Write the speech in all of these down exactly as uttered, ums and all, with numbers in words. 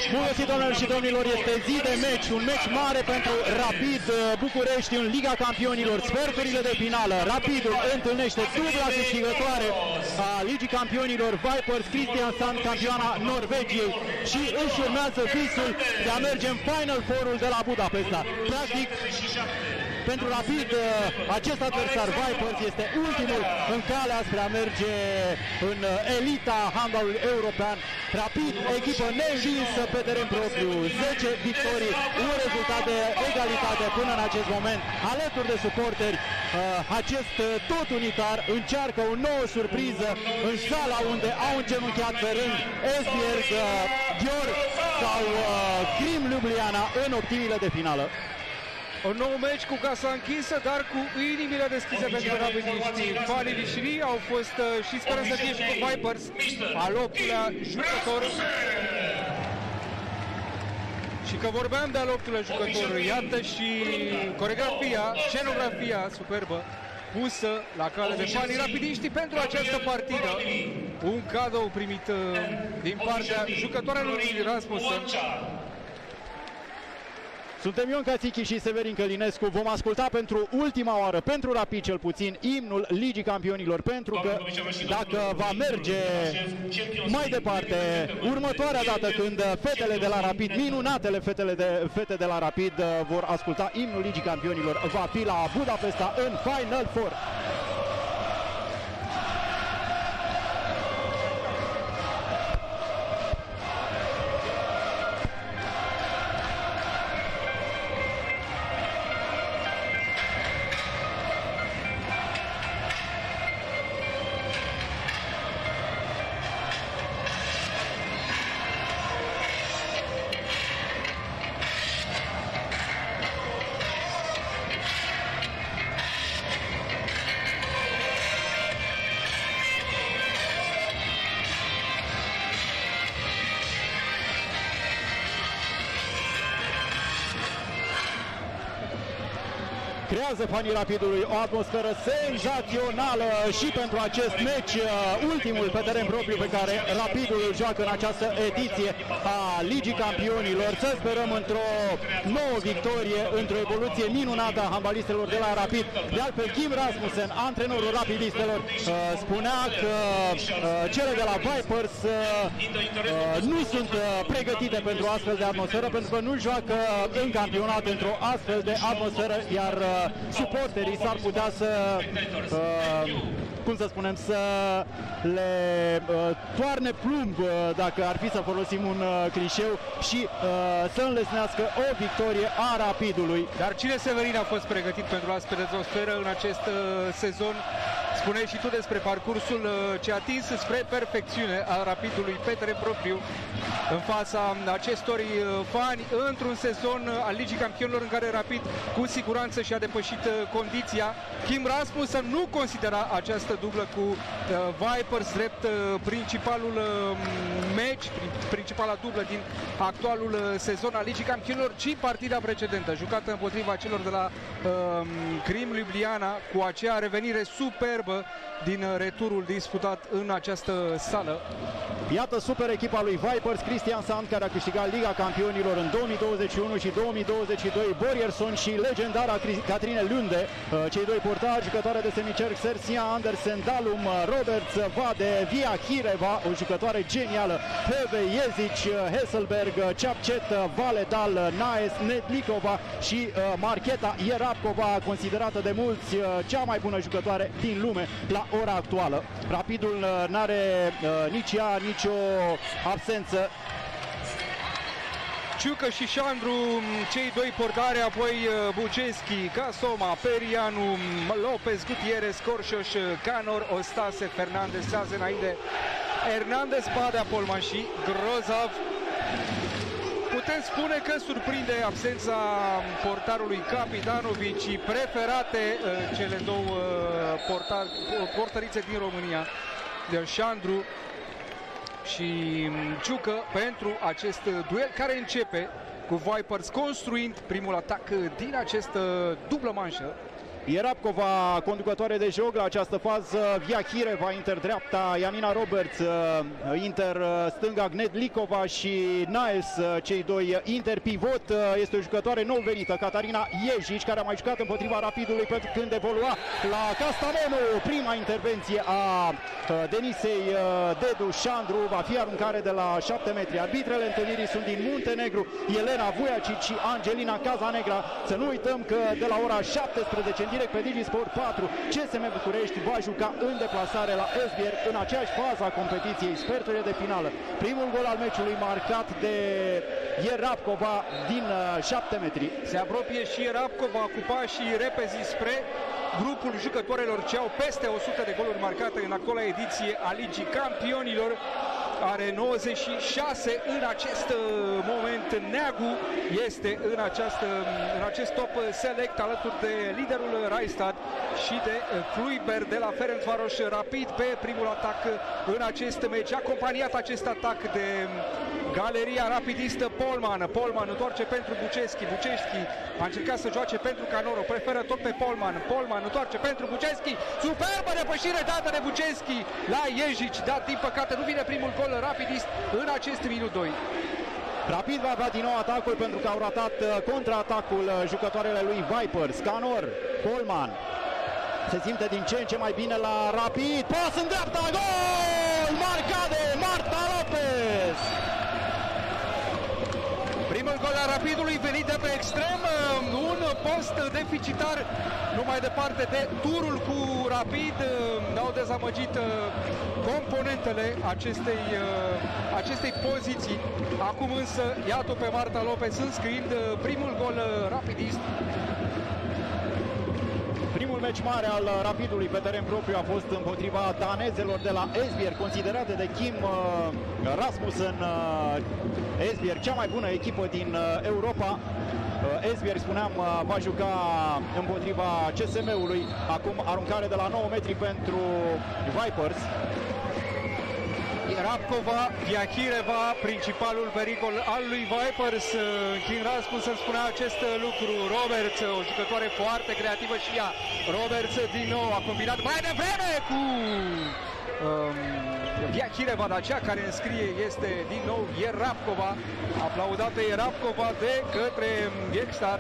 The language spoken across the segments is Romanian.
Bun găsit, doamnelor și domnilor, este zi de meci, un meci mare pentru Rapid București în Liga Campionilor, sferturile de finală. Rapidul întâlnește dubla câștigătoare a Ligii Campionilor, Vipers Kristiansand, campioana Norvegiei, și își urmează visul de a merge în Final Four-ul de la Budapesta. Practic, pentru Rapid, acest adversar Vipers este ultimul în calea spre a merge în elita handbalului european. Rapid, echipă neînvinsă pe teren propriu, zece victorii, un rezultat de egalitate până în acest moment. Alături de suporteri, acest tot unitar încearcă o nouă surpriză în sala unde au îngenunchiat pe rând Esbjerg, Dior sau Krim Ljubljana în optimile de finală. Un nou meci cu casa închisă, dar cu inimile deschise pentru rapidiștii. Fanii Vișirii au fost și sperăm să fie și cu Vipers al optulea jucător. Și că vorbeam de al optulea jucător, iată și coreografia, scenografia superbă pusă la cale de fanii rapidiștii pentru această partidă. Un cadou primit din partea jucătoarelor lui Rasmussen. Suntem Ion Cațichi și Severin Călinescu. Vom asculta pentru ultima oară, pentru Rapid cel puțin, imnul Ligii Campionilor, pentru că dacă va merge mai departe, următoarea dată când fetele de la Rapid, minunatele fetele de, fete de la Rapid vor asculta imnul Ligii Campionilor, va fi la Budapesta în Final Four. Creează fanii Rapidului o atmosferă senzațională și pentru acest meci, ultimul pe teren propriu pe care Rapidul îl joacă în această ediție a Ligii Campionilor. Să sperăm într-o nouă victorie, într-o evoluție minunată a handbalistelor de la Rapid. De altfel, Kim Rasmussen, antrenorul rapidistelor, spunea că cele de la Vipers nu sunt pregătite pentru astfel de atmosferă, pentru că nu joacă în campionat într-o astfel de atmosferă, iar suporterii s-ar putea să, uh, cum să spunem, să le uh, toarne plumb, uh, dacă ar fi să folosim un uh, clișeu, și uh, să înlesnească o victorie a Rapidului. Dar cine, Severin, a fost pregătit pentru astfel de atmosferă în acest uh, sezon? Spuneai și tu despre parcursul uh, ce a atins spre perfecțiune a Rapidului pe teren propriu în fața acestor uh, fani într-un sezon uh, al Ligii Campionilor în care Rapid cu siguranță și-a depășit uh, condiția. Kim Rasmussen nu considera această dublă cu uh, Vipers drept uh, principalul uh, meci, principala dublă din actualul uh, sezon al Ligii Campionilor, ci partida precedentă, jucată împotriva celor de la uh, Krim Ljubljana, cu acea revenire superbă din returul disputat în această sală. Iată super echipa lui Vipers Kristiansand, care a câștigat Liga Campionilor în două mii douăzeci și unu și două mii douăzeci și doi. Borgerson și legendara Katrine Lunde, cei doi portari, jucătoare de semicerc Sersia Andersen, Dalum Roberts, Vade, Via Hireva, o jucătoare genială, Heve Jezic, Hesselberg, Chapchet, Valedal, Naes, Netlikova și Marketa Ierabkova, considerată de mulți cea mai bună jucătoare din lume la ora actuală. Rapidul n-are nici ea, nici o absență. Ciucă și Șandru, cei doi portari, apoi Buceschi, Casoma, Perianu, Lopez, Gutierrez, Corșoș, Canor, Ostase, Fernandez, Sazenaide, Hernandez, Badea, Polman și Grozav. Putem spune că surprinde absența portarului Capitanovici, preferate cele două portar, portărițe din România, de Șandru și Ciucă, pentru acest duel care începe cu Vipers construind primul atac din această dublă manșă. Ierabcova, conducătoare de joc la această fază, Viachireva, inter dreapta, Janina Roberts, inter stânga, Gnedlikova și Naes, cei doi inter pivot. Este o jucătoare nou venită, Catarina Iejici, care a mai jucat împotriva Rapidului pentru când evolua la Castamonu. Prima intervenție a Denisei Dedu Șandru, va fi aruncare de la șapte metri. Arbitrele întâlnirii sunt din Muntenegru, Elena Vujacic și Angelina Casanegra. Să nu uităm că de la ora șaptesprezece în direct pe DigiSport patru, C S M București va juca în deplasare la Esbjerg în aceeași fază a competiției, sferturile de finală. Primul gol al meciului marcat de Ierabcova din șapte metri. Se apropie și Ierabcova cu pașii repezi spre grupul jucătoarelor ce au peste o sută de goluri marcate în actuala ediție a Ligii Campionilor. Are nouăzeci și șase în acest moment. Neagu este în, această, în acest top select alături de liderul Raistad și de Kluiber de la Ferencvaros. Rapid pe primul atac în acest meci, acompaniat acest atac de galeria rapidistă Polman. Polman întoarce pentru Buceschi. Buceschi a încercat să joace pentru Canoro, preferă tot pe Polman. Polman întoarce pentru Buceschi. Superbă depășire dată de Buceschi la Iejici, dar din păcate nu vine primul gol rapidist în acest minut doi. Rapid va avea din nou atacul pentru că au ratat contraatacul jucătoarele lui Vipers. Canor, Polman se simte din ce în ce mai bine la Rapid. Pas în dreapta, gol! Marcat de Marta Lopez! Primul gol al Rapidului venit de pe extrem, un post deficitar numai departe de turul cu Rapid. Au dezamăgit componentele acestei, acestei poziții. Acum însă, iată pe Marta Lopez înscriind primul gol rapidist. Primul meci mare al Rapidului pe teren propriu a fost împotriva danezelor de la Esbjerg, considerate de Kim Rasmussen Esbjerg cea mai bună echipă din Europa. Esbjerg, spuneam, va juca împotriva C S M-ului. Acum aruncare de la nouă metri pentru Vipers. Ierabcova, Viachireva, principalul pericol al lui Vipers. Kim Rasmussen spunea acest lucru. Roberts, o jucătoare foarte creativă și ea. Roberts din nou a combinat mai devreme cu um, Viachireva, dar cea care înscrie este din nou Ierabcova. Aplaudată Ierabcova de către Gekstad,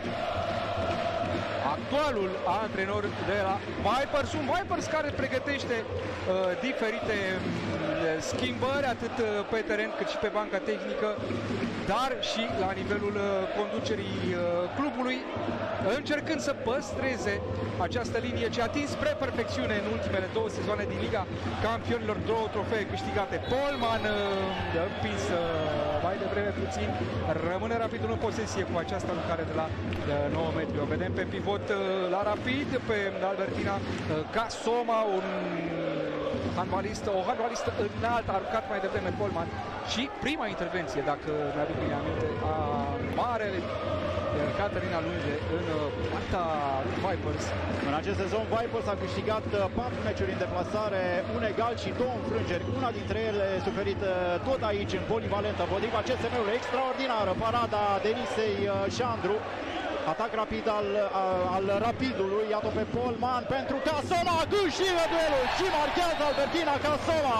actualul antrenor de la Vipers. Un Vipers care pregătește uh, diferite uh, schimbări, atât uh, pe teren cât și pe banca tehnică, dar și la nivelul uh, conducerii uh, clubului, încercând să păstreze această linie ce a atins spre perfecțiune în ultimele două sezoane din Liga Campionilor, două trofee câștigate. Polman uh, împins uh, mai devreme puțin, rămâne Rapidul în posesie cu această aruncare de la uh, nouă metri. O vedem pe pivot uh, la Rapid, pe Albertina uh, Casoma, un handbalistă, o handbalistă înaltă, a aruncat mai devreme Polman. Și prima intervenție, dacă mi-aduc bine aminte, a marele Catarina Lunge în partea Vipers. În acest sezon Vipers a câștigat patru meciuri în deplasare, un egal și două înfrângeri. Una dintre ele suferită tot aici, în polivalentă, împotriva C S M-ului. Extraordinară parada Denisei Șandru. Atac rapid al, al Rapidului. Iată pe Polman pentru Casoma. Câștigă duelul și marchează Albertina Casoma.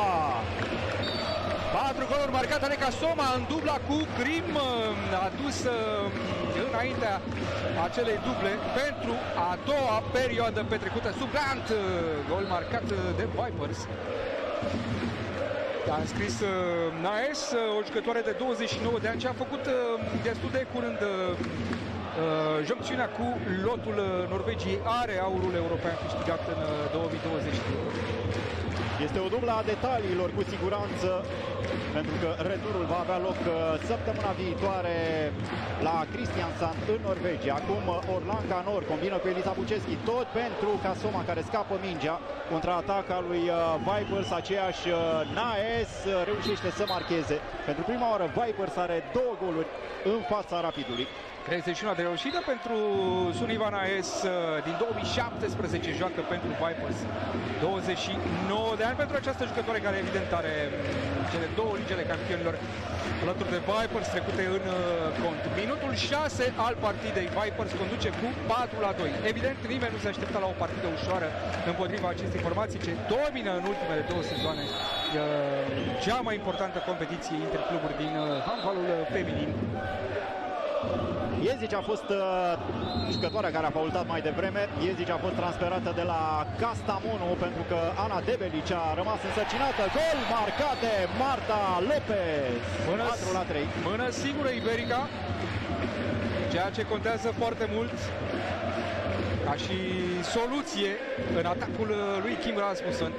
Patru goluri marcate de Casoma în dubla cu Grim, a dus înaintea acelei duble pentru a doua perioadă petrecută sub Grant. Gol marcat de Vipers. A înscris Naes, o jucătoare de douăzeci și nouă de ani, ce a făcut destul de curând joncțiunea cu lotul Norvegiei. Are aurul european câștigat în două mii douăzeci. Este o dublă a detaliilor, cu siguranță, pentru că returul va avea loc săptămâna viitoare la Kristiansand în Norvegia. Acum Orlan Canor combină cu Elisa Buceschi, tot pentru Casoma, care scapă mingea. Contraataca lui Vipers, aceeași Naes reușește să marcheze. Pentru prima oară Vipers are două goluri în fața Rapidului. treizeci și unu de reușită pentru Suniva Naes, din două mii șaptesprezece joacă pentru Vipers, douăzeci și nouă de ani pentru această jucătoare care evident are cele două lige ale campionilor alături de Vipers trecute în cont. Minutul șase al partidei, Vipers conduce cu patru la doi. Evident, nimeni nu se aștepta la o partidă ușoară împotriva acestei formații ce domină în ultimele două sezoane cea mai importantă competiție intercluburi din handbalul feminin. Iezici a fost uh, jucătoarea care a faultat mai devreme. Iezici a fost transferată de la Castamonu pentru că Ana Debelici a rămas însărcinată. Gol marcat de Marta Lopez. patru la trei. Mână sigură iberica, ceea ce contează foarte mult ca și soluție în atacul lui Kim Rasmussen.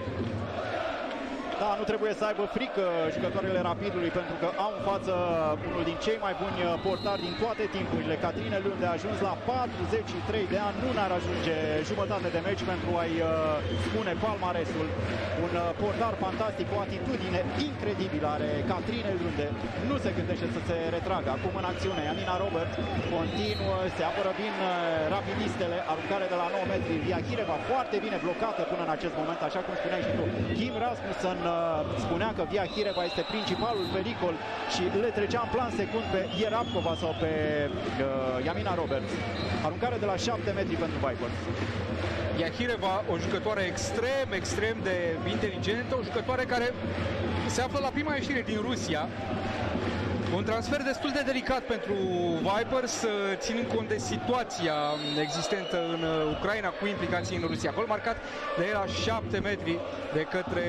Da, nu trebuie să aibă frică jucătoarele Rapidului pentru că au în față unul din cei mai buni portari din toate timpurile. Catrine Lunde a ajuns la patruzeci și trei de ani, nu n-ar ajunge jumătate de meci pentru a-i uh, spune palmaresul. Un uh, portar fantastic, cu o atitudine incredibilă are Catrine Lunde. Nu se gândește să se retragă. Acum în acțiune, Yamina Robert continuă, se apără bine uh, rapidistele, aruncare de la nouă metri. Viachireva foarte bine blocată până în acest moment, așa cum spuneai și tu. Kim Rasmussen spunea că Viachireva este principalul pericol și le trecea în plan secund pe Ierabkova sau pe uh, Yamina Roberts. Aruncare de la șapte metri pentru Vipers. Viachireva, o jucătoare extrem, extrem de inteligentă, o jucătoare care se află la prima ieșire din Rusia. Un transfer destul de delicat pentru Vipers, ținând cont de situația existentă în Ucraina cu implicații în Rusia. Gol marcat de la șapte metri de către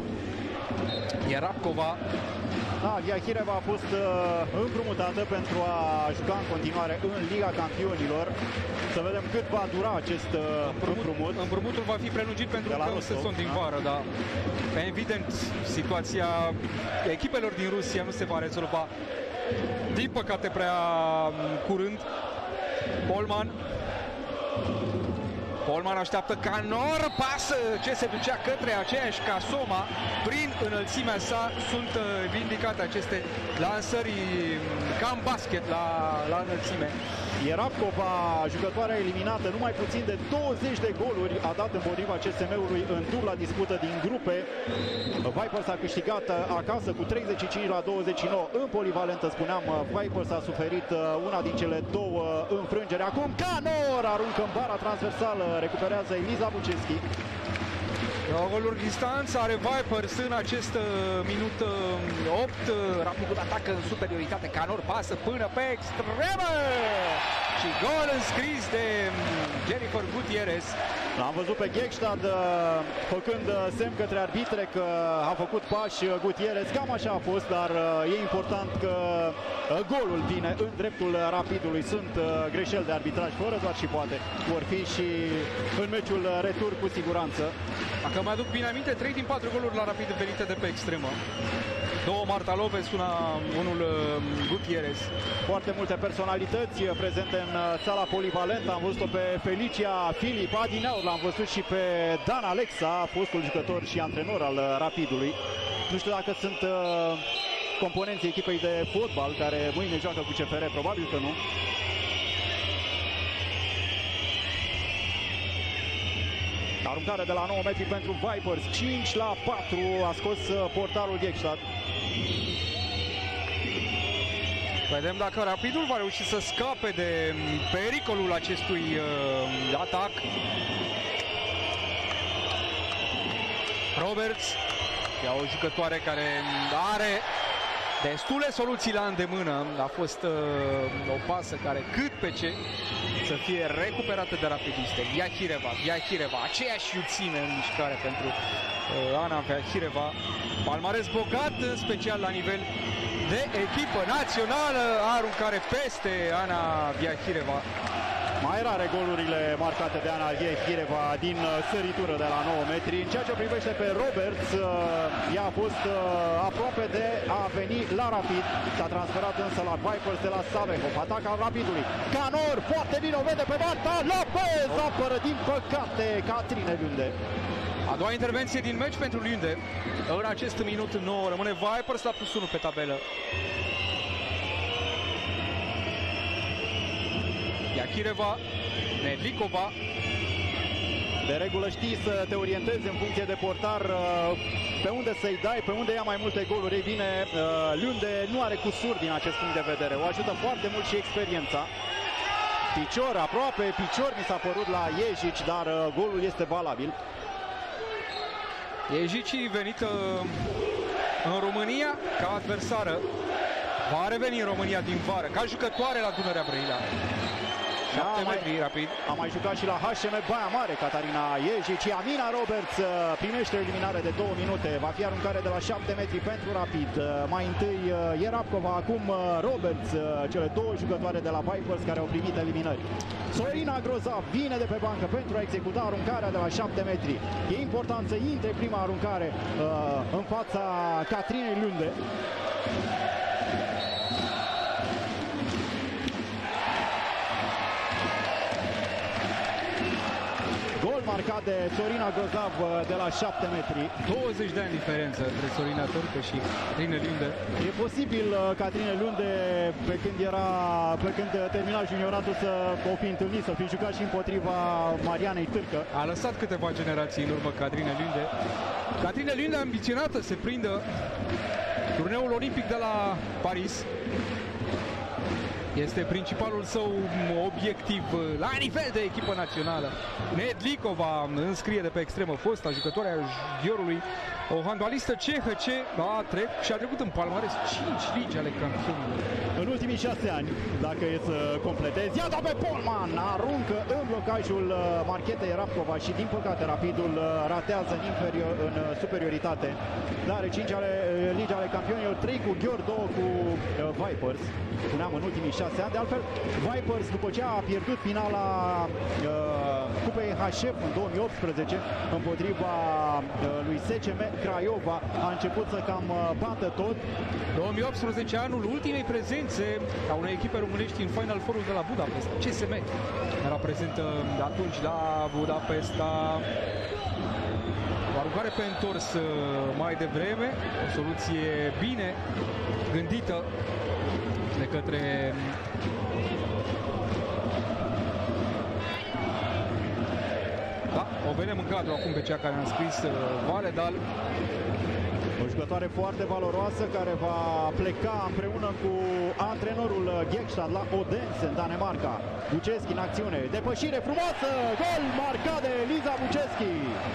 Ierabkova. Da, Viachireva a fost uh, împrumutată pentru a juca în continuare în Liga Campionilor. Să vedem cât va dura acest uh, împrumut. Împrumutul va fi prelungit pentru un sezon din vară, da. Evident, situația echipelor din Rusia nu se va rezolva, din păcate, prea curând. Polman. Polman așteaptă Canor, pasă ce se ducea către aceeași Casoma. Prin înălțimea sa sunt vindicate aceste lansări ca în basket la, la înălțime. Ierabkova, jucătoarea eliminată, numai puțin de douăzeci de goluri a dat împotriva C S M-ului în dubla dispută din grupe. Vipers a câștigat acasă cu treizeci și cinci la douăzeci și nouă. În polivalentă, spuneam, Vipers a suferit una din cele două înfrângeri. Acum Canor aruncă în bara transversală, recuperează Eliza Buceschi. Două goluri distanță are Vipers în acest minut opt. Rapidul atacă în superioritate. Canor pasă până pe extremă și gol înscris de Jennifer Gutierrez. L-am văzut pe Gheckstad făcând semn către arbitre că a făcut pași Gutierrez. Cam așa a fost, dar e important că golul vine în dreptul Rapidului. Sunt greșeli de arbitraj fără doar și poate. Vor fi și în meciul retur cu siguranță. Dacă mă aduc bine aminte, trei din patru goluri la Rapid venite de pe extremă. Două Marta Lopez, una, unul Gutierrez. Foarte multe personalități prezente în sala polivalentă. Am văzut-o pe Felicia Filip, adineauri l-am văzut și pe Dan Alexa, fostul jucător și antrenor al Rapidului. Nu știu dacă sunt uh, componenții echipei de fotbal care mâine joacă cu C F R, probabil că nu. Aruncare de la nouă metri pentru Vipers, cinci la patru a scos portarul Gheckstad. Vedem dacă Rapidul va reuși să scape de pericolul acestui uh, atac. Roberts, e o jucătoare care are destule soluții la îndemână. A fost uh, o pasă care cât pe ce să fie recuperată de rapidiste. Viachireva, Viachireva, aceeași iuțime în mișcare pentru uh, Ana Viachireva. Palmares bogat, în special la nivel de echipă națională, aruncare peste Ana Viachireva. Mai rare golurile marcate de Ana Viachireva din săritură de la nouă metri. În ceea ce privește pe Roberts, ea a fost aproape de a veni la Rapid. S-a transferat însă la Vipers de la Savehov. Atac al Rapidului. Canor, foarte bine o vede pe Marta Lopez. Apără din păcate Catrine Lunde. A doua intervenție din meci pentru Lunde. În acest minut nouă rămâne Vipers la plus unu pe tabelă. Iachireva, Nedlikova. De regulă știi să te orientezi în funcție de portar pe unde să-i dai, pe unde ia mai multe goluri. Ei bine, Lunde nu are cusur din acest punct de vedere. O ajută foarte mult și experiența. Picior, aproape picior mi s-a părut la Iejic, dar golul este valabil. Iejic venit în România ca adversară. Va reveni în România din vară, ca jucătoare la Dunărea Brăila. șapte metri rapid. A mai jucat și la H M Baia Mare Catarina Iejic. Amina Roberts primește o eliminare de două minute. Va fi aruncare de la șapte metri pentru Rapid. Mai întâi Ierapcova, acum Roberts, cele două jucătoare de la Vipers care au primit eliminări. Sorina Grozav vine de pe bancă pentru a executa aruncarea de la șapte metri. E important să intre prima aruncare în fața Catrinei Lunde. Gol marcat de Sorina Grozav de la șapte metri. douăzeci de ani diferență între Sorina Turcă și Catrine Lunde. E posibil Catrine Lunde, pe când era, pe când termina junioratul, să o fi întâlnit, să fi jucat și împotriva Marianei Târcă. A lăsat câteva generații în urmă Catrine Lunde. Catrine Lunde ambiționată să prindă turneul olimpic de la Paris. Este principalul său obiectiv la nivel de echipă națională. Nedlikova înscrie de pe extremă, fosta jucătoare a Ghiorului, o handbalistă cehă ce a trec și a trecut în palmares cinci ligi ale campionilor. În ultimii șase ani, dacă e să completezi, iată pe Polman, aruncă în blocajul marchetei Ierapcova și din păcate Rapidul ratează în, inferior, în superioritate. Dar are cinci ale, ligi ale campionilor, trei cu Ghior, două cu Vipers. Spuneam în ultimii șase ani, de altfel Vipers, după ce a pierdut finala uh, Cupei H F în două mii optsprezece împotriva uh, lui S C M Craiova, a început să cam uh, bată tot. două mii optsprezece, anul ultimei prezențe a unei echipe românești în Final Four-ul de la Budapesta. C S M era prezentă atunci la Budapesta. O aruncare pe întors uh, mai devreme, o soluție bine gândită de către da, o vedem în cadru acum pe cea care a scris uh, Valedal. O jucătoare foarte valoroasă care va pleca împreună cu antrenorul Gekstad la Odense în Danemarca. Buceschi în acțiune, depășire frumoasă, gol marcat de Liza Buceschi.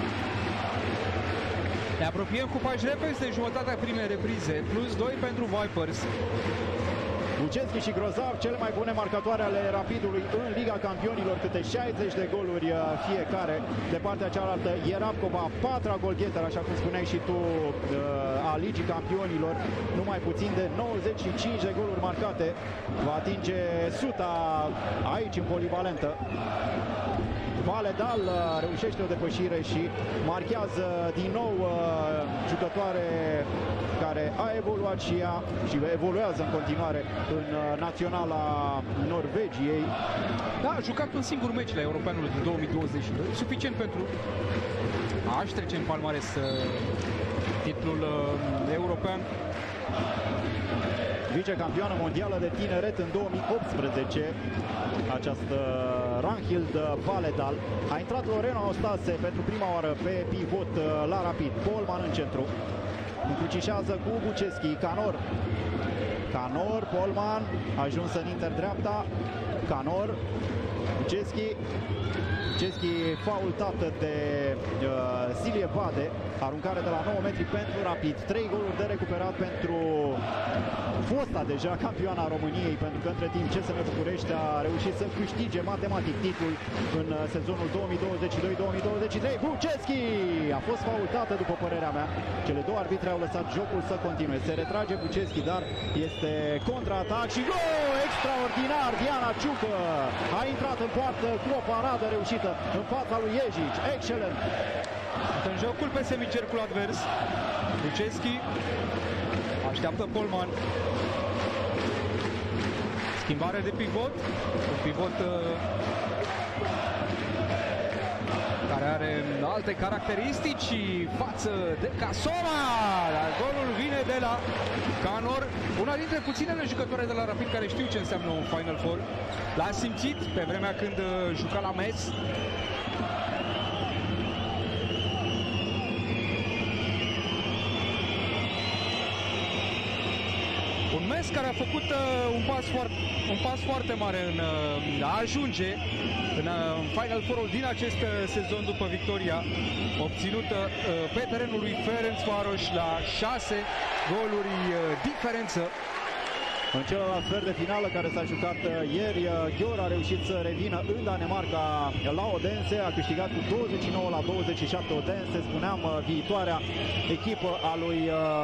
Ne apropiem cu pași repezi de jumătatea primei reprize, plus doi pentru Vipers. Buceschi și Grozav, cele mai bune marcatoare ale Rapidului în Liga Campionilor, câte șaizeci de goluri fiecare. De partea cealaltă, Ierapcova, patra golgheter, așa cum spuneai și tu, a Ligii Campionilor, numai puțin de nouăzeci și cinci de goluri marcate. Va atinge suta aici în polivalentă. Valedal reușește o depășire și marchează din nou jucătoare care a evoluat și ea și evoluează în continuare în naționala Norvegiei. Da, a jucat un singur meci la Europeanul din două mii douăzeci și doi, suficient pentru a-și trece în palmares titlul european. Vicecampioană mondială de tineret în două mii optsprezece, această Ranhild Valedal. A intrat Lorena Ostase pentru prima oară pe pivot la Rapid. Polman în centru. Încrucișează cu Buceschi. Canor. Canor, Polman, ajuns în inter dreapta. Canor, Buceschi. Buceschi faultat de uh, Silie Vade. Aruncare de la nouă metri pentru Rapid. trei goluri de recuperat pentru fosta deja campioana României, pentru că între timp C S M București a reușit să câștige matematic titlul în sezonul două mii douăzeci și doi două mii douăzeci și trei. Buceschi a fost faultată, după părerea mea. Cele două arbitre au lăsat jocul să continue. Se retrage Buceschi, dar este contraatac și gol extraordinar. Diana Ciucă a intrat în poartă cu o paradă reușită în fața lui Iejic. Excelent! În jocul pe semicercul advers, Buceschi așteaptă Polman. Schimbare de pivot, un pivot uh, care are alte caracteristici față de Casoma. Dar golul vine de la Canor. Una dintre puținele jucătoare de la Rapid care știu ce înseamnă un Final Four. L-a simțit pe vremea când juca la Metz. Un Metz care a făcut uh, un, pas foarte, un pas foarte mare în uh, a ajunge în uh, Final Four-ul din acest uh, sezon după victoria obținută uh, pe terenul lui Ferencvaros la șase goluri uh, diferență. În celălalt sfert de finală care s-a jucat ieri, Győr a reușit să revină în Danemarca la Odense, a câștigat cu douăzeci și nouă la douăzeci și șapte Odense, spuneam, viitoarea echipă a lui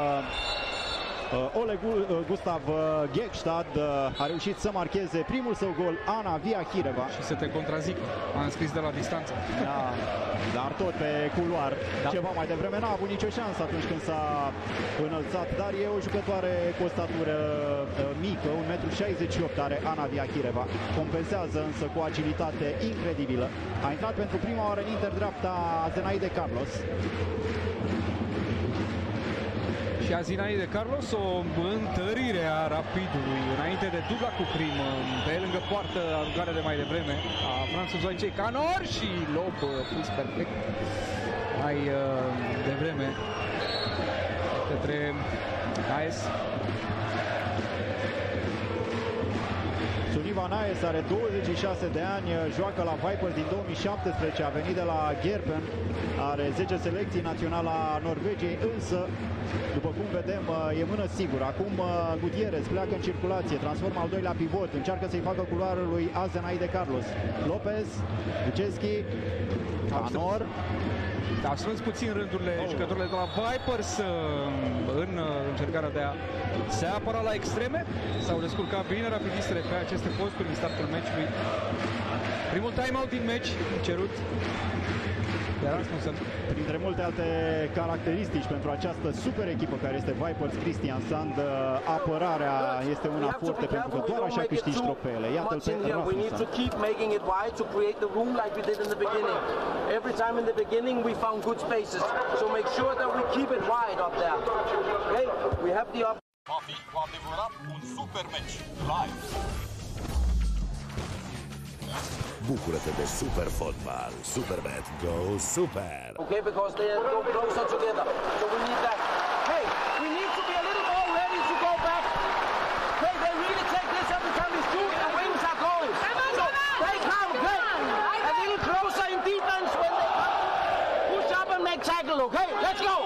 Ole Gustav Gekstad. A reușit să marcheze primul său gol Ana Viahireva. Și să te contrazic, am scris de la distanță. Da, dar tot pe culoar. Da. Ceva mai devreme n-a avut nicio șansă atunci când s-a înălțat, dar e o jucătoare cu o statură mică, un metru șaizeci și opt are Ana Viahireva. Compensează însă cu agilitate incredibilă. A intrat pentru prima oară în inter dreapta Zenaide Carlos. Și a Zinaide Carlos, o întărire a Rapidului înainte de dubla cu Prim, pe lângă poartă, aruncare de mai devreme a franțuzoi Canor și lob pus perfect mai devreme către Naes. Suniva Naes are douăzeci și șase de ani, joacă la Vipers din două mii șaptesprezece, a venit de la Gerpen, are zece selecții naționala Norvegiei, însă, după cum vedem, e mână sigură. Acum Gutierrez pleacă în circulație, transformă al doilea pivot, încearcă să-i facă culoarul lui Zenaide Carlos. Lopez, Buceschi, Canor. A strâns puțin rândurile oh. jucătorile de la Vipers în încercarea de a se apăra la extreme. S-au descurcat bine rapidistele pe aceste posturi în startul meciului. Primul time-out din meci cerut de Rasmussen. Printre multe alte caracteristici pentru această super echipă care este Vipers, Christian Sand, apărarea este una forte pentru că doar așa câștigi tropeele. Iată-l pe Rasmussen. Every time in the beginning we found good spaces, so make sure that we keep it wide up there. Okay, we have the up. Va fi cu adevărat un super meci live. Bucură-te de super fotbal. Superbet, go super! Okay, because they are go closer together, so we need that. Hey, we need to be a little more ready to go back. Hey, they really take this every time we shoot, the wings are going. So they come, okay? A little closer in defense when they push up and make tackle, okay? Let's go!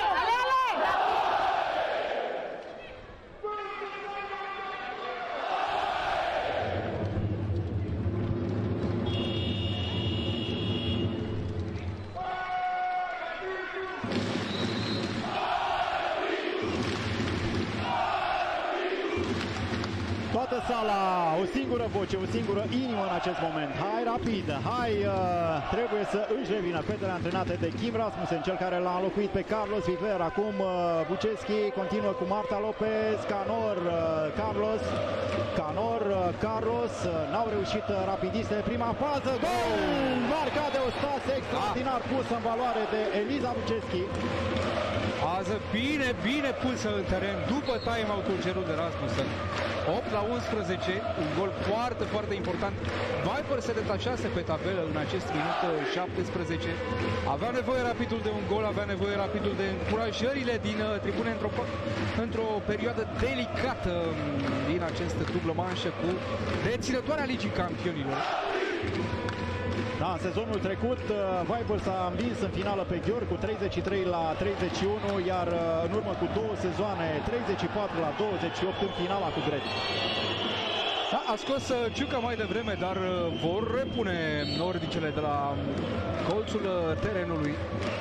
Toată sala, o singură voce, o singură inimă în acest moment. Hai Rapid, hai, uh, trebuie să își revină fetele antrenate de Kim Rasmussen, cel care l-a înlocuit pe Carlos Viver. Acum uh, Buceschi continuă cu Marta Lopez, Canor, uh, Carlos, Canor, uh, Carlos, uh, n-au reușit uh, rapidiste. Prima fază, gol! Marcat de Ostase, extraordinar pus în valoare de Eliza Buceschi. Fază bine, bine pusă în teren după time-out-ul cerut de Rasmussen. opt la unsprezece, un gol foarte, foarte important. Vipers se detașase pe tabelă în acest minut șaptesprezece. Avea nevoie Rapidul de un gol, avea nevoie Rapidul de încurajările din tribune într-o într-o perioadă delicată din această dublă manșă cu deținătoarea Ligii Campionilor. Da, în sezonul trecut Vipers a învins în finală pe Győr cu treizeci și trei la treizeci și unu, iar în urmă cu două sezoane treizeci și patru la douăzeci și opt în finala cu Gret. Da, a scos Ciuca mai devreme, dar vor repune nordicele de la colțul terenului.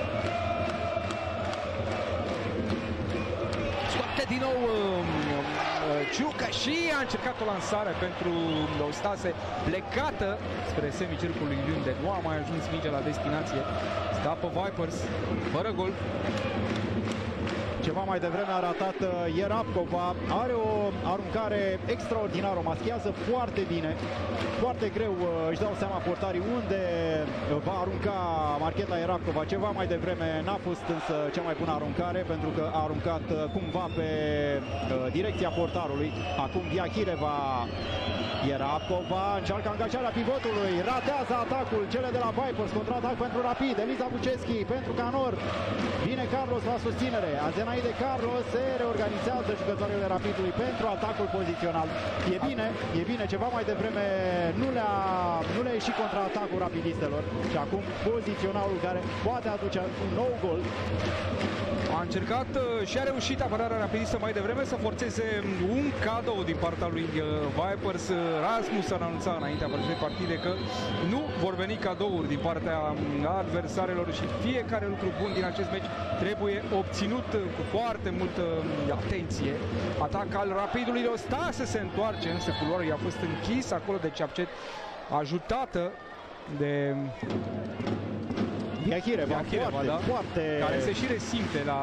Scoate din nou Ciuca și a încercat o lansare pentru Ostase, plecată spre semicircul lui Lunde. Nu a mai ajuns mingea la destinație. Scapă Vipers, fără gol. ceva mai devreme a ratat Ierabkova. Are o aruncare extraordinară, o maschează foarte bine. Foarte greu își dau seama portarii unde va arunca Marcheta Ierabkova. Ceva mai devreme n-a fost însă cea mai bună aruncare, pentru că a aruncat cumva pe direcția portarului. Acum Diachireva. Ierabkova încearcă angajarea pivotului, ratează atacul, cele de la Vipers, contraatac pentru Rapid, Eliza Buceschi pentru Canor, vine Carlos la susținere, Azenaide Carlos, se reorganizează jucătoarele Rapidului pentru atacul pozițional. E bine, e bine, ceva mai devreme nu le-a nu le-a ieșit contraatacul rapidistelor și acum poziționalul care poate aduce un nou gol. A încercat și a reușit apărarea rapidistă mai devreme să forțeze un cadou din partea lui Vipers. Rasmus a anunțat înaintea acestei partide că nu vor veni cadouri din partea adversarelor și fiecare lucru bun din acest meci trebuie obținut cu foarte multă atenție. Atac al Rapidului, Ostase se întoarce, însă culoarea i-a fost închis acolo de Ceapcet, ajutată de Diachireva, Diachireva, foarte, da? foarte... care se și resimte la...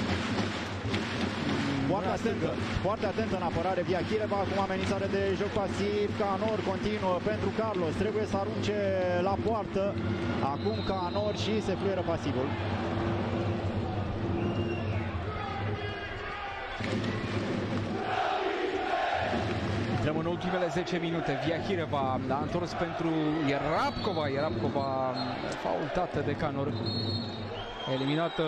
Foarte atentă, foarte atentă în apărare Diachireva, acum amenințare de joc pasiv, Canor continuă pentru Carlos, trebuie să arunce la poartă, acum Canor și se fluieră pasivul. Intrăm în ultimele zece minute. Diachireva a întors pentru Ierabkova. Ierabkova faultată de Canor. Eliminată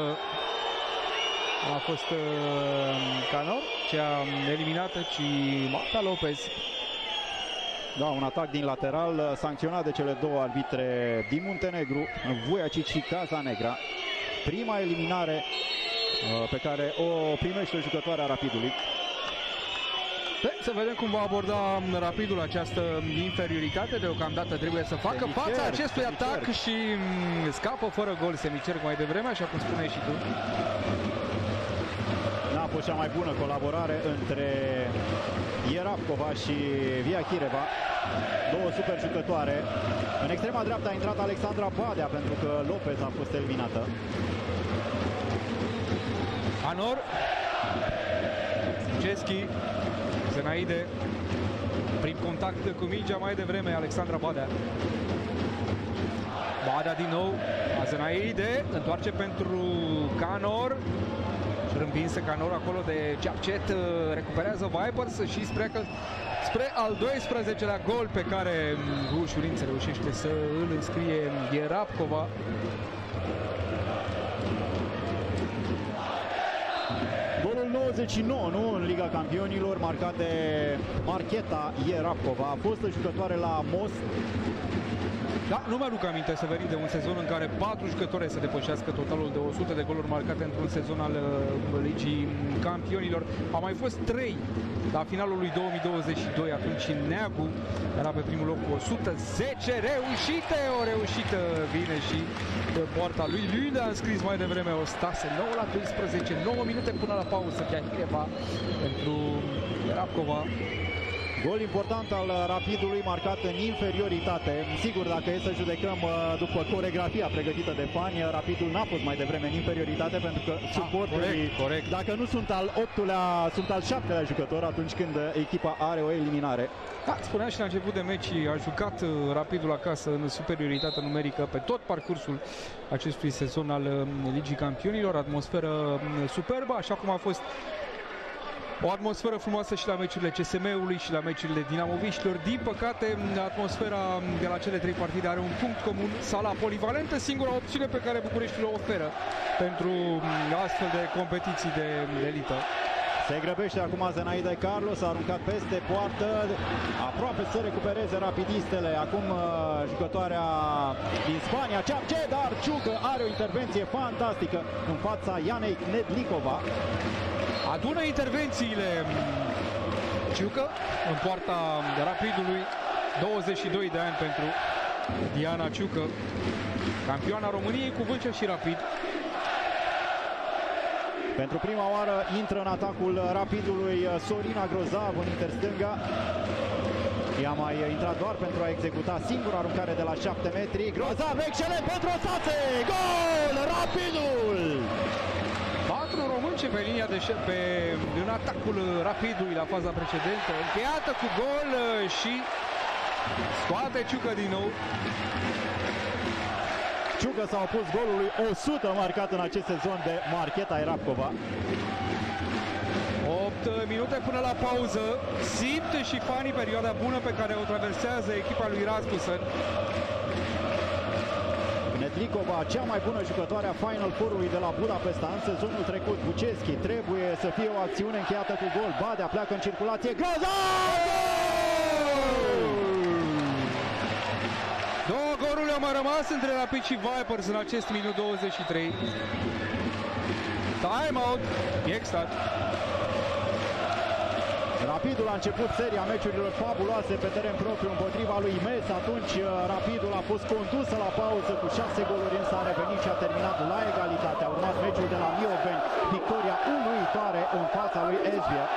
a fost uh, Canor, cea eliminată, ci Marta Lopez. Da, un atac din lateral sancționat de cele două arbitre din Muntenegru, Vujacic și Casanegra. Prima eliminare uh, pe care o primește jucătoarea Rapidului. Să vedem cum va aborda Rapidul această inferioritate. Deocamdată trebuie să facă Semicerc, fața acestui semicerc. atac și scapă fără gol Semicerc mai devreme, așa cum spuneai și tu. N-a fost cea mai bună colaborare între Ierabkova și Diachireva, două super jucătoare. În extrema dreaptă a intrat Alexandra Badea pentru că Lopez a fost eliminată. Anor, Ceschi, Zenaide, prin contact cu mingea mai devreme, Alexandra Badea. Badea din nou, Zenaide, întoarce pentru Canor. Și împinse Canor acolo de Ceapcet, recuperează Vipers și spre, că, spre al doisprezecelea gol pe care cu ușurință reușește să îl înscrie Ierabkova. Golul nouăzeci și nouă, nu? În Liga Campionilor, marcat de Marcheta Ierabkova. A fost jucătoare la Most. Da, nu mi-aduc aminte, Severin, de un sezon în care patru jucători să depășească totalul de o sută de goluri marcate într-un sezon al uh, Ligii Campionilor. Au mai fost trei la finalul lui două mii douăzeci și doi, atunci Neagu era pe primul loc cu o sută zece reușite, o reușită vine și de poarta lui Lune a înscris mai devreme Ostase, nouă la doisprezece, nouă minute până la pauză, Diachireva pentru Ierabkova. Gol important al Rapidului, marcat în inferioritate. Sigur, dacă e să judecăm după coregrafia pregătită de fani, Rapidul n-a fost mai devreme în inferioritate, pentru că ah, suporterii, corect, corect. dacă nu sunt al optulea, sunt al șaptelea jucător atunci când echipa are o eliminare. Da, spuneam și la început de meci, a jucat Rapidul acasă în superioritate numerică pe tot parcursul acestui sezon al Ligii Campionilor. Atmosferă superbă, așa cum a fost o atmosferă frumoasă și la meciurile C S M-ului și la meciurile dinamoviștilor. Din păcate, atmosfera de la cele trei partide are un punct comun: sala polivalentă, singura opțiune pe care Bucureștiul o oferă pentru astfel de competiții de elită. Se grăbește acum Zenaide Carlos, a aruncat peste poartă, aproape să recupereze rapidistele. Acum jucătoarea din Spania, Ceapce, dar Ciucă are o intervenție fantastică în fața Ianei Nedlikova. Adună intervențiile Ciucă în poarta Rapidului, douăzeci și doi de ani pentru Diana Ciucă, campioana României cu Vâlcea și Rapid. Pentru prima oară intră în atacul Rapidului Sorina Grozav în interstânga. Ea mai intrat doar pentru a executa singura aruncare de la șapte metri. Grozav, excelent pentru Ostase! Gol! Rapidul! Patru români întoarce pe linia de pe, în atacul Rapidului la faza precedentă. Încheiată cu gol și scoate Ciucă din nou. Ciucă s-a opus golului o sută marcat în acest sezon de Marcheta Irapcova. opt minute până la pauză. Simte și fanii perioada bună pe care o traversează echipa lui Rasmussen. Nedlikova, cea mai bună jucătoare a Final Four-ului de la Budapesta în sezonul trecut. Buceschi, trebuie să fie o acțiune încheiată cu gol. Badea pleacă în circulație. Grozav! Două goluri au mai rămas între Rapid și Vipers în acest minut douăzeci și trei. Time-out. Gextad. Rapidul a început seria meciurilor fabuloase pe teren propriu împotriva lui Mes. Atunci Rapidul a fost condusă la pauză cu șase goluri, însă a revenit și a terminat la egalitate. A urmat meciul de la Mioveni, victoria uluitoare în fața lui Esbjerg.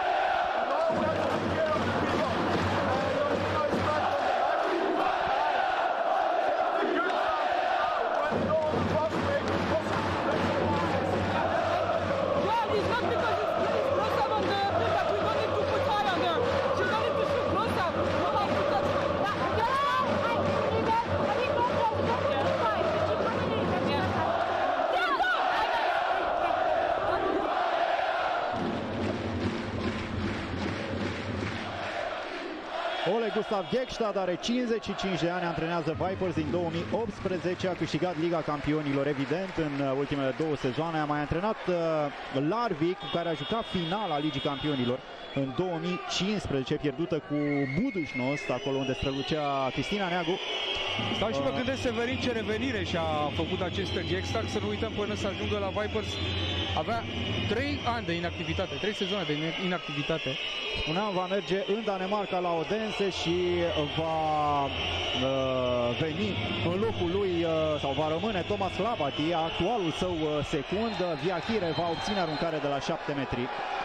Oleg Gustav Gextad are cincizeci și cinci de ani, antrenează Vipers din două mii optsprezece, a câștigat Liga Campionilor, evident, în ultimele două sezoane, a mai antrenat uh, Larvik, cu care a jucat finala Ligii Campionilor în două mii cincisprezece, pierdută cu Budușnost, acolo unde strălucea Cristina Neagu. Stau și mă gândesc Severin ce revenire și-a făcut acest Gextad, să nu uităm până să ajungă la Vipers. Avea trei ani de inactivitate, trei sezoane de inactivitate. Spuneam, va merge în Danemarca la Odense și va uh, veni în locul lui, uh, sau va rămâne Thomas Labati, actualul său uh, secund. Viachire va obține aruncare de la șapte metri.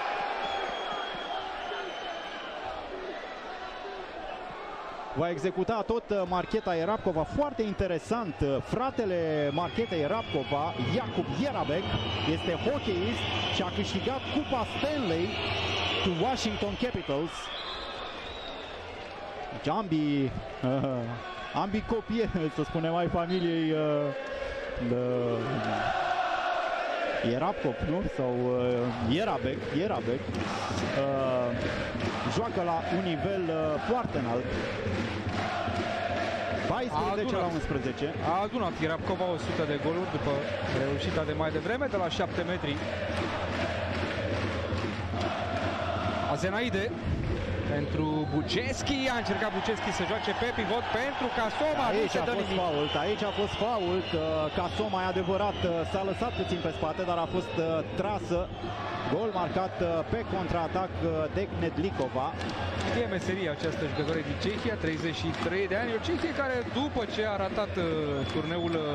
Va executa tot Marcheta Irapcova. Foarte interesant, fratele Marchetei Irapcova, Jakub Jerabek, este hockeyist și a câștigat Cupa Stanley cu Washington Capitals. Deci ambii, uh, ambii copii, să spunem, ai familiei uh, de Irapcov, nu? Sau uh, Jerabek, Jerabek. Uh, joacă la un nivel uh, foarte înalt. paisprezece la unsprezece. A adunat Irapcova o sută de goluri după reușita de mai devreme de la șapte metri. Azenaide pentru Buceschi, a încercat Buceschi să joace pe pivot pentru Casoma. Aici a fost fault, aici a fost fault. Casoma, e adevărat, s-a lăsat puțin pe spate, dar a fost trasă. Gol marcat pe contraatac de Nedlikova. E meseria această jucătoare din Cehia, treizeci și trei de ani. O Cehie care, după ce a ratat uh, turneul uh,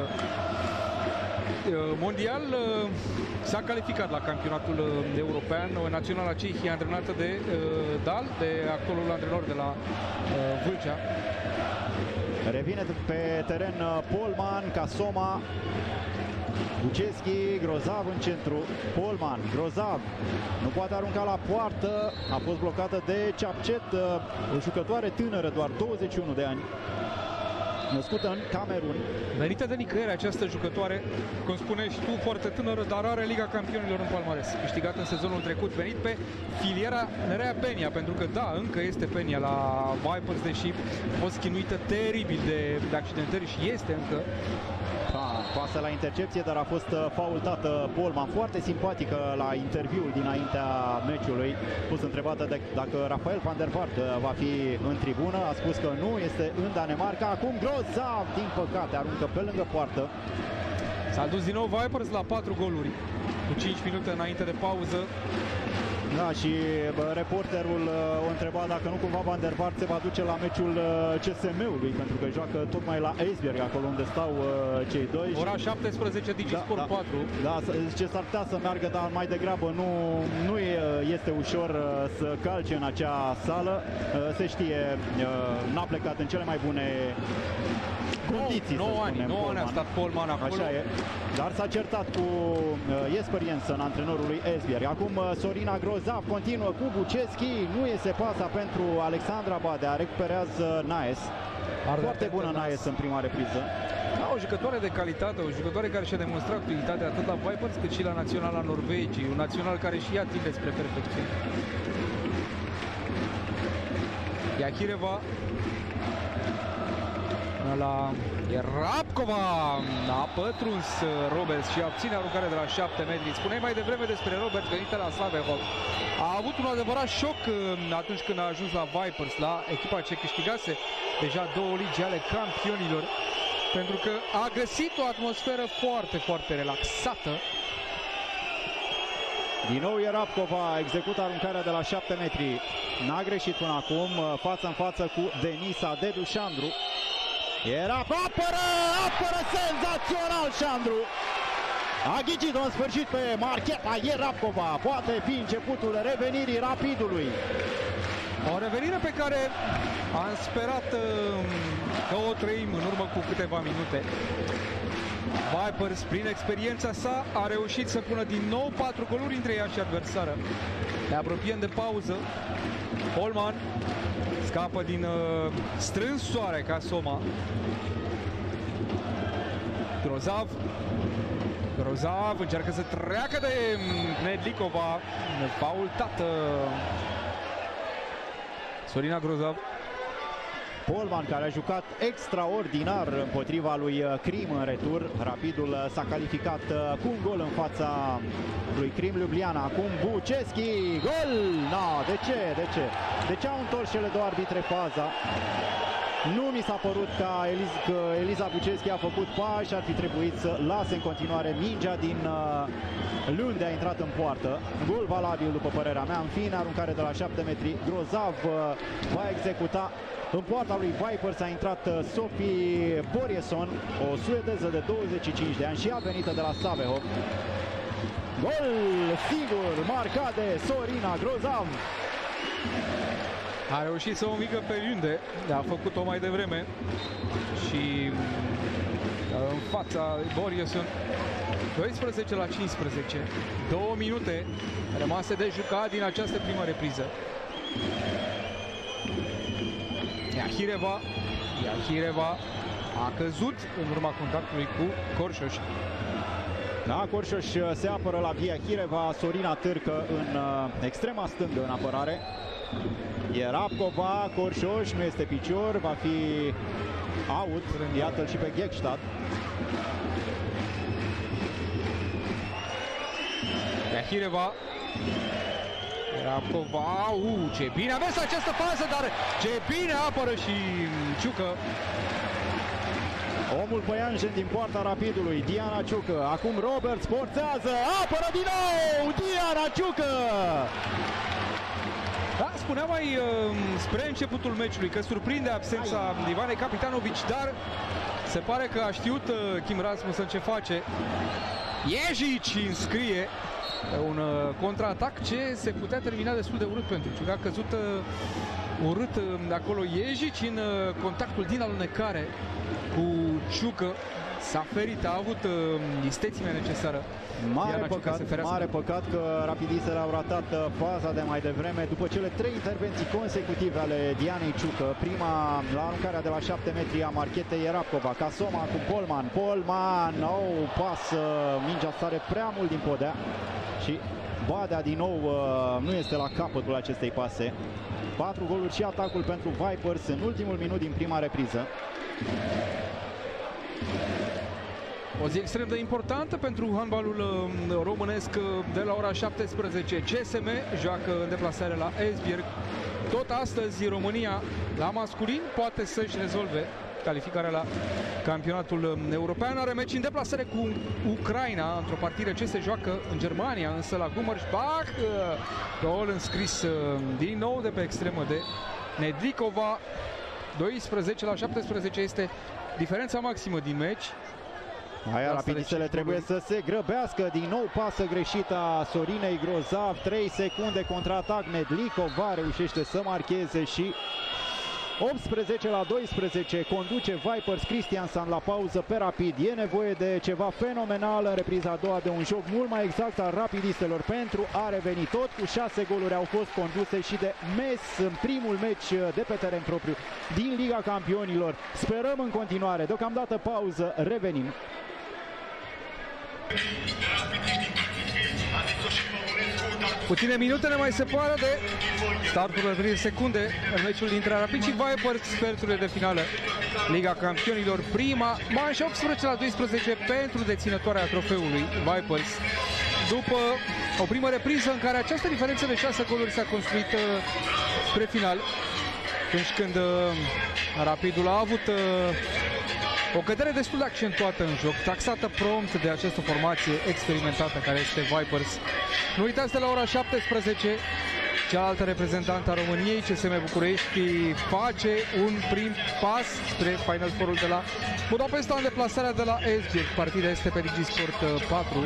mondial, uh, s-a calificat la campionatul uh, european. Naționala Cehia, antrenată de uh, Dal, de actualul antrenor de la uh, Vâlcea. Revine pe teren uh, Polman, Casoma, Buceschi, Grozav în centru, Polman, Grozav nu poate arunca la poartă, a fost blocată de Ceapcet, o jucătoare tânără, doar douăzeci și unu de ani, născută în Camerun. Venită de nicăieri această jucătoare, cum spuneai și tu, foarte tânără, dar are Liga Campionilor în palmares. Câștigat în sezonul trecut, venit pe filiera Nerea Penia, pentru că da, încă este Penia la Vipers, deși a fost chinuită teribil de, de accidentări și este încă. Pasă la intercepție, dar a fost faultată Polman. Foarte simpatică la interviul dinaintea meciului. A fost întrebată de, dacă Rafael van der Vaart va fi în tribună. A spus că nu, este în Danemarca. Acum Grozav, din păcate, aruncă pe lângă poartă. S-a dus din nou Vipers la patru goluri cu cinci minute înainte de pauză. Da, și bă, reporterul uh, o întreba dacă nu cumva Van der Vaart se va duce la meciul uh, C S M-ului, pentru că joacă tocmai la Esbjerg, acolo unde stau uh, cei doi. Ora șaptesprezece, DigiSport da, patru. Da, ce s-ar putea să meargă, dar mai degrabă nu, nu e, este ușor uh, să calce în acea sală. Uh, se știe, uh, n-a plecat în cele mai bune condiții, nouă ani, nouă ani a stat Polman acolo. Așa e. Dar s-a certat cu uh, Jesper Jensen, antrenorul lui Esbjerg. Acum uh, Sorina Grozav continuă cu Buceschi. Nu iese pasa pentru Alexandra Badea. Recuperează Naes. Foarte bună Naes în prima repriză. Da, o jucătoare de calitate, o jucătoare care și-a demonstrat utilitatea atât la Vipers cât și la Naționala Norvegiei. Un național care și ia tinde spre perfecțiune. Iachireva la Rabkova, a pătruns Roberts și obține aruncare de la șapte metri. Spuneai mai devreme despre Robert venit la Slavehov. A avut un adevărat șoc atunci când a ajuns la Vipers, la echipa ce câștigase deja două ligi ale campionilor, pentru că a găsit o atmosferă foarte, foarte relaxată. Din nou Rabkova execută aruncarea de la șapte metri. N-a greșit până acum, față în față cu Denisa Dedu Șandru. Era apără, apără senzațional Șandru. A ghicit-o în sfârșit pe marcheta Rabkova. Poate fi începutul revenirii Rapidului. O revenire pe care am sperat că o trăim în urmă cu câteva minute. Vipers, prin experiența sa, a reușit să pună din nou patru goluri între ea și adversară. Ne apropiem de pauză. Polman scapă din uh, strâns soare ca Soma. Grozav. Grozav încearcă să treacă de Nedlikova. Faultată. Sorina Grozav. Polman, care a jucat extraordinar împotriva lui Krim în retur. Rapidul s-a calificat cu un gol în fața lui Krim Ljubljana. Acum Buceschi, gol! No, de ce? De ce? De ce au întors cele două arbitre faza? Nu mi s-a părut ca Eliz, că Eliza Buceschi a făcut pași, ar fi trebuit să lase în continuare mingea din uh, Lunde, a intrat în poartă. Gol valabil după părerea mea. În fine, aruncare de la șapte metri. Grozav uh, va executa. În poarta lui Vipers a intrat uh, Sophie Borjesson, o suedeză de douăzeci și cinci de ani și a venită de la Slavehov. Gol sigur, marcat de Sorina Grozav. A reușit să o învingă pe Lunde, a făcut-o mai devreme și în fața Borjesson. doisprezece la cincisprezece, două minute rămase de jucat din această primă repriză. Iachireva, Iachireva a căzut în urma contactului cu Corșoș. Da, Corșoș se apără la Iachireva, Sorina târcă în uh, extrema stângă în apărare. E Rabkova, Corșoș, nu este picior, va fi out, iată-l și pe Gekstad. Iachireva, Rabkova, uh, ce bine aveți această fază, dar ce bine apără și Ciucă. Omul păianjen din poarta Rapidului, Diana Ciucă. Acum Roberts forțează, apără din nou, Diana Ciucă. Da, spuneam mai uh, spre începutul meciului că surprinde absența Ivanei Capitanovici, dar se pare că a știut uh, Kim Rasmussen ce face. Ježić înscrie un uh, contraatac ce se putea termina destul de urât pentru Ciucă. A căzut uh, urât uh, acolo Ježić în uh, contactul din alunecare cu Ciucă. S-a ferit, a avut uh, istețimea necesară. Mare păcat, mare păcat că rapidistele au ratat faza de mai devreme după cele trei intervenții consecutive ale Dianei Ciucă. Prima la aruncarea de la șapte metri a marchetei Rabkova. Casoma cu Polman. Polman, oh, pasă, mingea sare prea mult din podea și Badea din nou nu este la capătul acestei pase. Patru goluri și atacul pentru Vipers în ultimul minut din prima repriză. O zi extrem de importantă pentru handbalul românesc de la ora șaptesprezece. C S M joacă în deplasare la Esbjerg. Tot astăzi România la masculin poate să-și rezolve calificarea la campionatul european. Are meci în deplasare cu Ucraina într-o partidă ce se joacă în Germania, însă la Gummersbach. Gol înscris din nou de pe extremă de Nedlikova. doisprezece la șaptesprezece este diferența maximă din meci. Aia, rapidistele trebuie să se grăbească. Din nou pasă greșită a Sorinei Grozav. trei secunde contraatac. Nedlikova reușește să marcheze și optsprezece la doisprezece conduce Vipers Christiansen la pauză pe Rapid. E nevoie de ceva fenomenal în repriza a doua, de un joc mult mai exact al rapidistelor pentru a reveni. Tot cu șase goluri au fost conduse și de Mes în primul meci de pe teren propriu din Liga Campionilor. Sperăm în continuare. Deocamdată pauză, revenim. Puține minute ne mai separă de startul de trei secunde în meciul dintre Rapid și Vipers, sferturile de finală Liga Campionilor. Prima manșă optsprezece la doisprezece pentru deținătoarea trofeului Vipers. După o primă repriză în care această diferență de șase goluri s-a construit uh, spre final, atunci când uh, Rapidul a avut uh, o cădere destul de accentuată în joc, taxată prompt de această formație experimentată care este Vipers. Nu uitați, de la ora șaptesprezece, cealaltă reprezentantă a României, C S M București, face un prim pas spre Final Four-ul de la Budapesta în deplasarea de la Esbjerg. Partida este pe Digisport patru.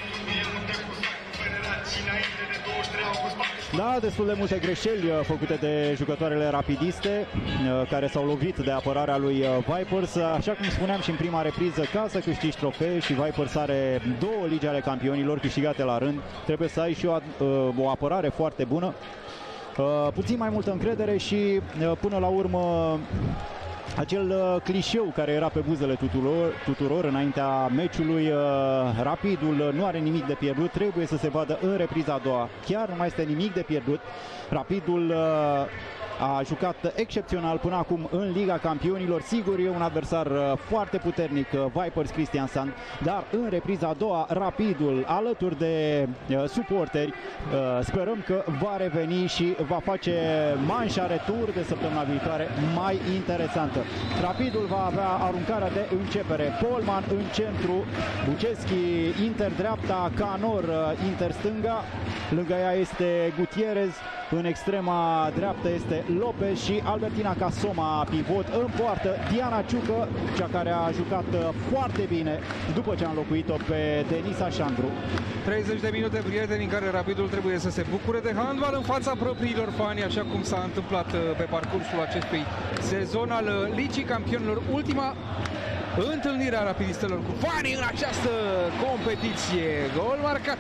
Da, destul de multe greșeli făcute de jucătoarele rapidiste care s-au lovit de apărarea lui Vipers. Așa cum spuneam și în prima repriză, ca să câștigi trofee, și Vipers are două ligi ale campionilor câștigate la rând, trebuie să ai și o, o apărare foarte bună, puțin mai multă încredere și până la urmă acel uh, clișeu care era pe buzele tuturor, tuturor înaintea meciului. uh, Rapidul nu are nimic de pierdut, trebuie să se vadă în repriza a doua. Chiar nu mai este nimic de pierdut. Rapidul uh, a jucat excepțional până acum în Liga Campionilor. Sigur, e un adversar uh, foarte puternic, uh, Vipers Christiansen, dar în repriza a doua Rapidul, alături de uh, suporteri, uh, sperăm că va reveni și va face manșa retur de săptămâna viitoare mai interesantă. Rapidul va avea aruncarea de începere. Polman în centru, Buceschi inter dreapta, Canor inter stânga, lângă ea este Gutierrez, în extrema dreaptă este Lopez și Albertina Casoma pivot. În poartă Diana Ciucă, cea care a jucat foarte bine după ce a înlocuit-o pe Denisa Șandru. treizeci de minute, prieteni, în care Rapidul trebuie să se bucure de handbal în fața propriilor fani, așa cum s-a întâmplat pe parcursul acestui sezon al Ligii Campionilor. Ultima întâlnire a rapidistelor cu fanii în această competiție. Gol marcat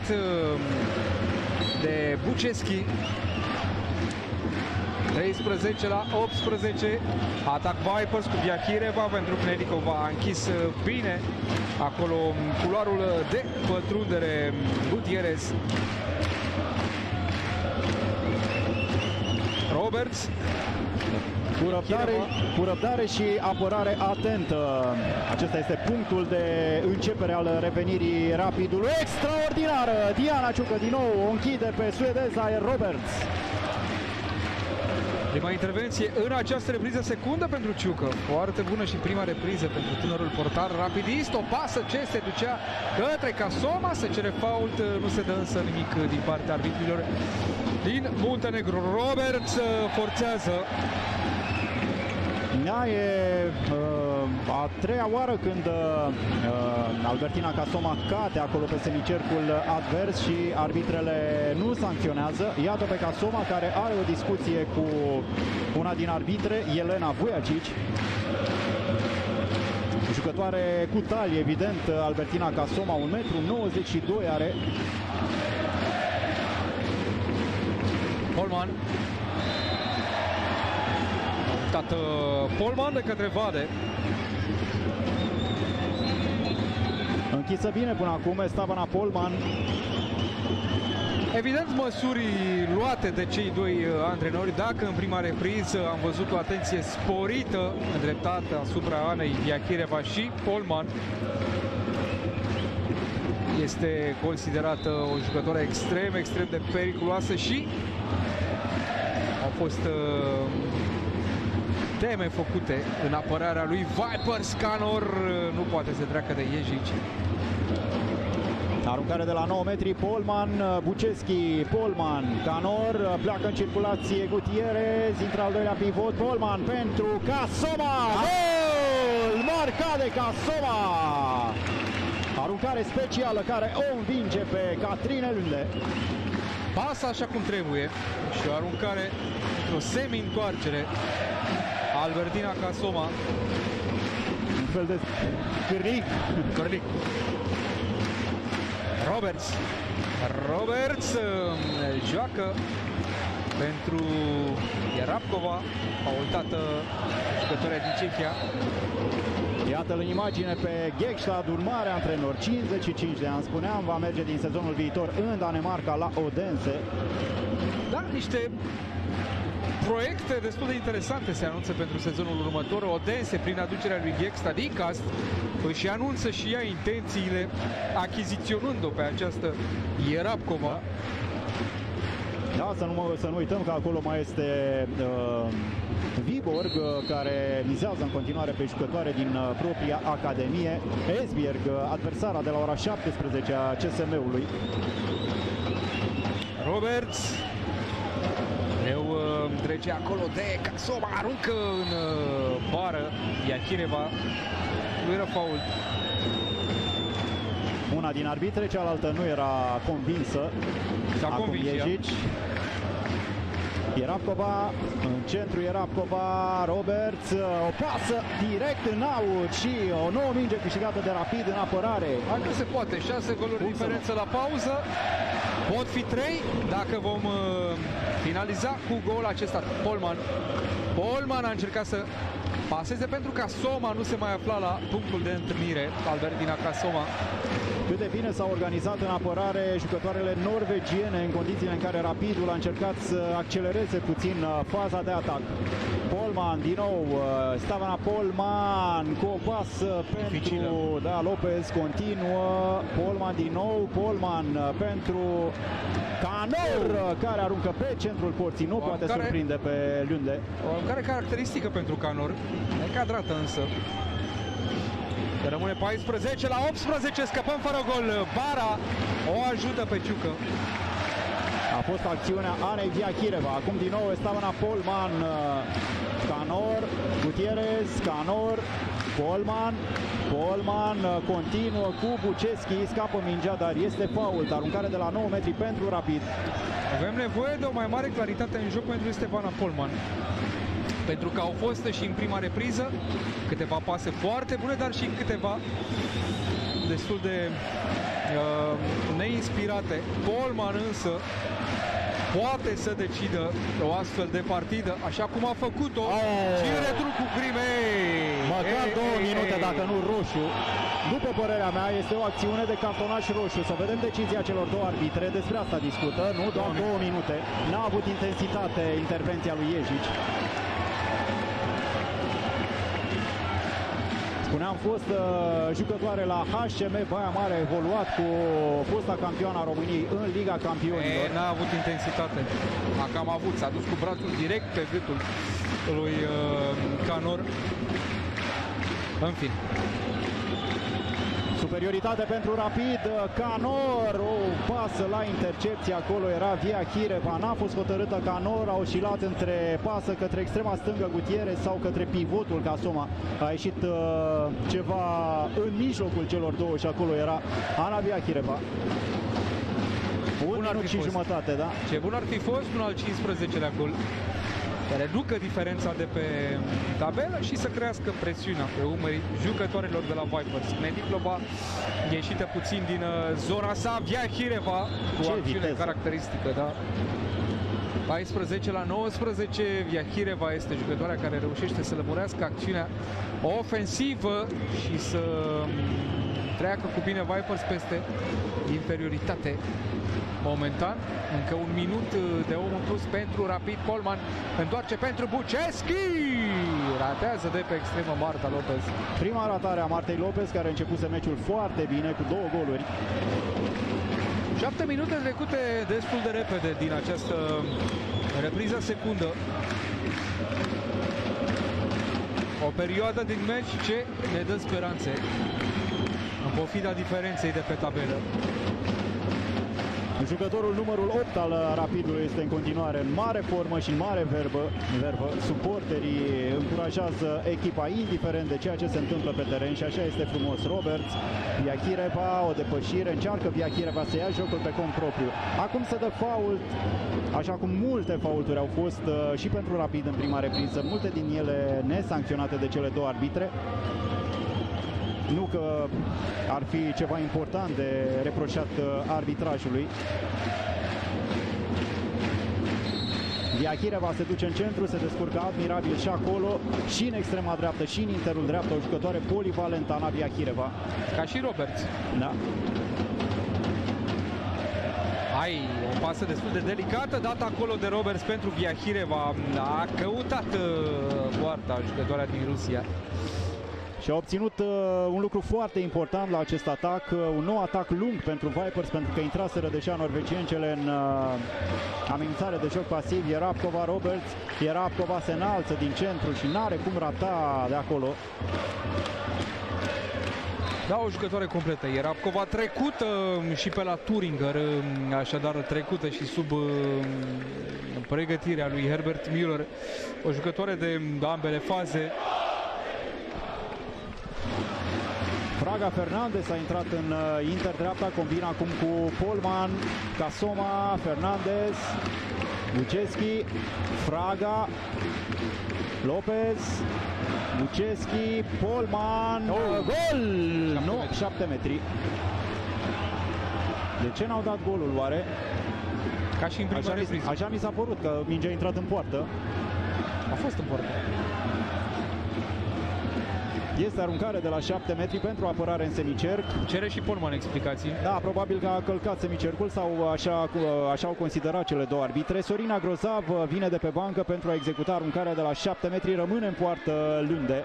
de Buceschi. treisprezece la optsprezece, atac Vipers cu Viachireva, pentru că Nelikova a închis bine acolo culoarul de pătrundere. Gutierrez, Roberts, Cu răbdare, cu răbdare și apărare atentă. Acesta este punctul de începere al revenirii Rapidului. Extraordinară! Diana Ciucă din nou o închide pe suedeza Roberts. Prima intervenție în această repriză, secundă pentru Ciucă. Foarte bună și prima repriză pentru tânărul portar rapidist. O pasă ce se ducea către Casoma, se cere fault, nu se dă însă nimic din partea arbitrilor din Muntenegru. Roberts forțează. Da, e uh, a treia oară când uh, Albertina Casoma cade acolo pe semicercul advers și arbitrele nu sancționează. Iată pe Casoma, care are o discuție cu una din arbitre, Elena Vujacic. Jucătoare cu talie, evident, Albertina Casoma, un metru nouăzeci și doi are. Polman. Tată Polman de către Vade. Închisă bine până acum Stavana Polman. Evident, măsuri luate de cei doi antrenori. Dacă în prima repriză am văzut o atenție sporită îndreptată asupra Anei Viachireva, și Polman este considerată o jucătoare extrem, extrem de periculoasă și au fost uh, teme făcute în apărarea lui Vipers. Canor nu poate să treacă de Ježić. Aruncare de la nouă metri, Polman, Buceschi, Polman, Canor, pleacă în circulație Gutierrez, intră al doilea pivot, Polman pentru Casoma, gol marcat de Casoma! Aruncare specială care o învinge pe Catrine Lunde. Pasă așa cum trebuie și o aruncare într-o semi-întoarcere Albertina Casoma. Un fel de cârlig. Cârlig. Roberts. Roberts uh, joacă pentru Ierabkova, faultată jucătoarea din Cehia. Iată-l în imagine pe Gekstad, urmare antrenor, cincizeci și cinci de ani, spuneam, va merge din sezonul viitor în Danemarca la Odense. Da, niște proiecte destul de interesante se anunță pentru sezonul următor. Odense, prin aducerea lui Gekstad, Icast își anunță și ea intențiile achiziționând-o pe această Ierabkova. Da, să nu, să nu uităm că acolo mai este uh, Viborg, uh, care mizează în continuare pe jucătoare din uh, propria academie. Esbjerg, uh, adversara de la ora șaptesprezece a C S M-ului. Roberts eu uh, trece acolo de Casoma, aruncă în uh, bară Iachireva. Nu era fault. Una din arbitre, cealaltă nu era convinsă. S-a convins ea. Ierabkova, în centru Ierabkova, Roberts, o pasă direct în aut și o nouă minge câștigată de Rapid în apărare. Hai, nu se poate, șase goluri Cum diferență la pauză, pot fi trei dacă vom uh, finaliza cu gol acesta. Polman. Polman a încercat să paseze pentru Casoma, nu se mai afla la punctul de întâlnire. Albertina Casoma. Cât de bine s-au organizat în apărare jucătoarele norvegiene în condițiile în care Rapidul a încercat să accelereze puțin faza de atac. Polman din nou, Stavana Polman cu o pasă pentru da, Lopez, continuă, Polman din nou, Polman pentru Canor, care aruncă pe centrul porții, nu o poate care, surprinde pe Lunde. O care caracteristică pentru Canor, necadrată însă. Rămâne paisprezece la optsprezece, scăpăm fără gol. Bara o ajută pe Ciucă. A fost acțiunea Anei Diachireva. Acum din nou Stavana Polman, Canor, Gutierrez, Canor, Polman. Polman continuă cu Buceschi, scapă mingea, dar este fault. Aruncare de la nouă metri pentru Rapid. Avem nevoie de o mai mare claritate în joc pentru Stavana Polman. Pentru că au fost și în prima repriză câteva pase foarte bune, dar și câteva destul de uh, neinspirate. Polman însă poate să decidă o astfel de partidă, așa cum a făcut-o oh. și în retur cu Grimei. Măcar ei, două ei, minute, ei. Dacă nu roșu. După părerea mea, este o acțiune de cartonaș roșu. Să vedem decizia celor două arbitre. Despre asta discută, nu? Doar două minute. N-a avut intensitate intervenția lui Iejici. Spuneam, fost uh, jucătoare la H C M Baia Mare, a evoluat cu fosta campioana României în Liga Campionilor. N-a avut intensitate. A cam avut, s-a dus cu brațul direct pe gâtul lui uh, Canor. În fine. Superioritate pentru Rapid, Canor, o pasă la intercepție, acolo era Diachireva, n-a fost hotărâtă Canor, a oscilat între pasă către extrema stângă Gutierrez sau către pivotul Casoma. A ieșit uh, ceva în mijlocul celor două și acolo era Ana Diachireva. Un minut și fost. jumătate, da? Ce bun ar fi fost un al cincisprezecelea gol. Să reducă diferența de pe tabelă și să crească presiunea pe umerii jucătorilor de la Vipers. Medicloba ieșită puțin din zona sa, Diachireva cu o acțiune caracteristică, da? paisprezece la nouăsprezece, Diachireva este jucătoarea care reușește să lămurească acțiunea ofensivă și să treacă cu bine Vipers peste inferioritate. Momentan, încă un minut de om în plus pentru Rapid. Polman întoarce pentru Buceschi. Ratează de pe extremă Marta Lopez. Prima ratare a Martei Lopez, care a început meciul foarte bine cu două goluri. Șapte minute trecute destul de repede din această repriză secundă. O perioadă din meci ce ne dă speranțe în pofida diferenței de pe tabelă. Jucătorul numărul opt al Rapidului este în continuare în mare formă și în mare verbă. verbă. Suporterii încurajează echipa indiferent de ceea ce se întâmplă pe teren și așa este frumos. Roberts, Biachireva, o depășire, încearcă Biachireva să ia jocul pe cont propriu. Acum se dă fault, așa cum multe faulturi au fost uh, și pentru Rapid în prima repriză, multe din ele nesancționate de cele două arbitre. Nu că ar fi ceva important de reproșat arbitrajului. Biachireva se duce în centru, se descurcă admirabil și acolo, și în extrema dreaptă, și în interul dreaptă, o jucătoare polivalentă, Ana Biachireva. Ca și Roberts. Da. Ai, o pasă destul de delicată, dată acolo de Roberts pentru Biachireva. A căutat poarta jucătoarea din Rusia. Și a obținut uh, un lucru foarte important la acest atac, uh, un nou atac lung pentru Vipers, pentru că intraseră deja norvegiencele în uh, amenințare de joc pasiv. Yerabkova, Roberts, Yerabkova se înalță din centru și n-are cum rata de acolo. Da, o jucătoare completă. Yerabkova trecută și pe la Thuringer, așadar trecută și sub uh, pregătirea lui Herbert Müller. O jucătoare de ambele faze. Fraga Fernandez a intrat în uh, inter dreapta, combina acum cu Polman, Casoma, Fernandez, Buceschi, Fraga, Lopez, Buceschi, Polman, oh, gol! șapte Nu, metri. șapte metri. De ce n-au dat golul oare? Ca și în prima Așa mi, repriză. așa mi s-a părut că mingea a intrat în poartă. A fost în poartă. Este aruncare de la șapte metri pentru apărare în semicerc. Cere și Polman explicații. Da, probabil că a călcat semicercul sau așa, așa au considerat cele două arbitre. Sorina Grozav vine de pe bancă pentru a executa aruncarea de la șapte metri, rămâne în poartă Lunde.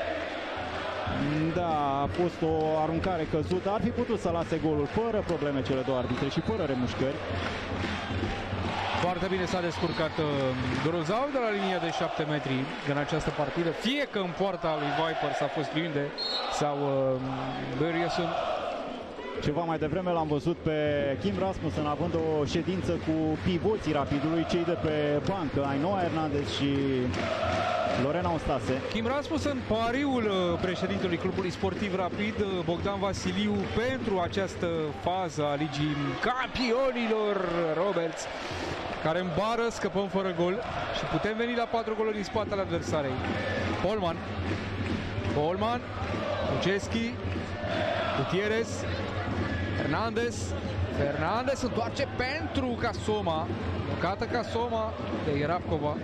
Da, a fost o aruncare căzută, ar fi putut să lase golul fără probleme cele două arbitre și fără remușcări. Foarte bine s-a descurcat uh, Grozav de la linia de șapte metri în această partidă. Fie că în poarta lui Vipers a fost Lunde sau uh, Börjesson. Ceva mai devreme l-am văzut pe Kim Rasmussen având o ședință cu pivoții Rapidului, cei de pe bancă, Ainhoa Hernandez și Lorena Ostase. Kim Rasmussen, pariul uh, președintelui clubului sportiv Rapid, uh, Bogdan Vasiliu, pentru această fază a Ligii Campionilor. Roberts, care îmbară, scăpăm fără gol și putem veni la patru goluri din spatele adversarei. Polman, Polman, Buceschi, Gutierrez, Fernandez, Fernandez întoarce pentru Casoma, blocată Casoma de Yerabkova.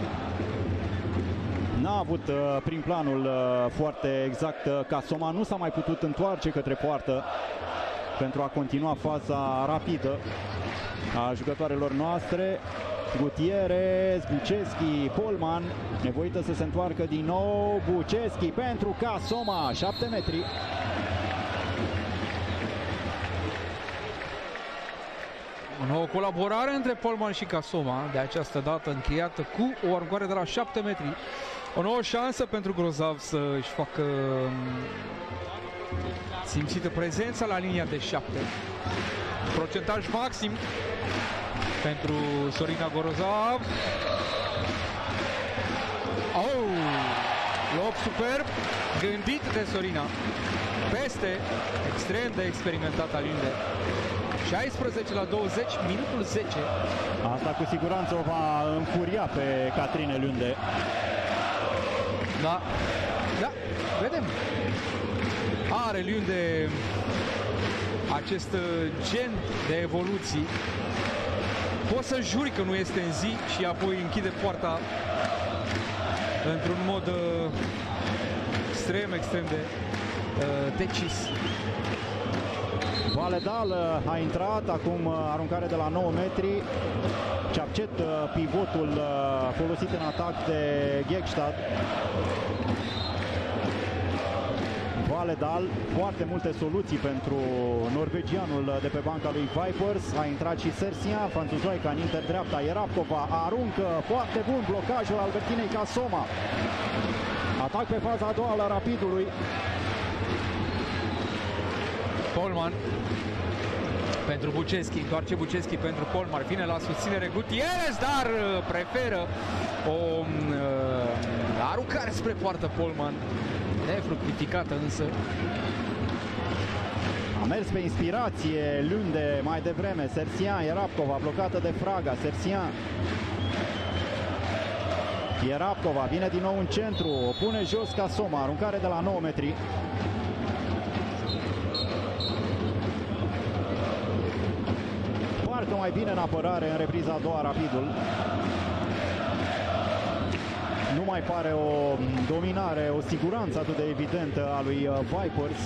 N-a avut uh, prin planul uh, foarte exact uh, Casoma, nu s-a mai putut întoarce către poartă pentru a continua faza rapidă a jucătoarelor noastre. Gutierrez, Buceschi, Polman, nevoită să se întoarcă din nou. Buceschi pentru Casoma, șapte metri. O nouă colaborare între Polman și Casoma, de această dată încheiată cu o aruncare de la șapte metri. O nouă șansă pentru Grozav să își facă simțită prezența la linia de șapte. Procentaj maxim pentru Sorina Grozav. Oh! Lob superb, gândit de Sorina. Peste, extrem de experimentat Lunde. șaisprezece la douăzeci, minutul zece. Asta cu siguranță o va înfuria pe Catrine Lunde. Da, da, vedem. Are Lunde acest gen de evoluții. Poți să juri că nu este în zi și apoi închide poarta într-un mod uh, extrem, extrem de uh, decis. Valedal a intrat, acum aruncare de la nouă metri. Ceapcet, pivotul folosit în atac de Gekstad. Valedal, foarte multe soluții pentru norvegianul de pe banca lui Vipers. A intrat și Sersia, Fantuzoica în inter dreapta, Yerabkova aruncă, foarte bun blocajul Albertinei Casoma. Atac pe faza a doua la Rapidului. Polman. pentru Buceschi, întoarce Buceschi pentru Polmar, vine la susținere Gutierrez, dar preferă o uh, aruncare spre poartă Polman, nefructificată însă. A mers pe inspirație Lunde mai devreme, Sersian, Ierabcova blocată de Fraga, Sersian. Ierabcova vine din nou în centru, o pune jos Casoma, aruncare de la nouă metri. Parcă mai bine în apărare în repriza a doua Rapidul. Nu mai pare o dominare, o siguranță atât de evidentă a lui Vipers.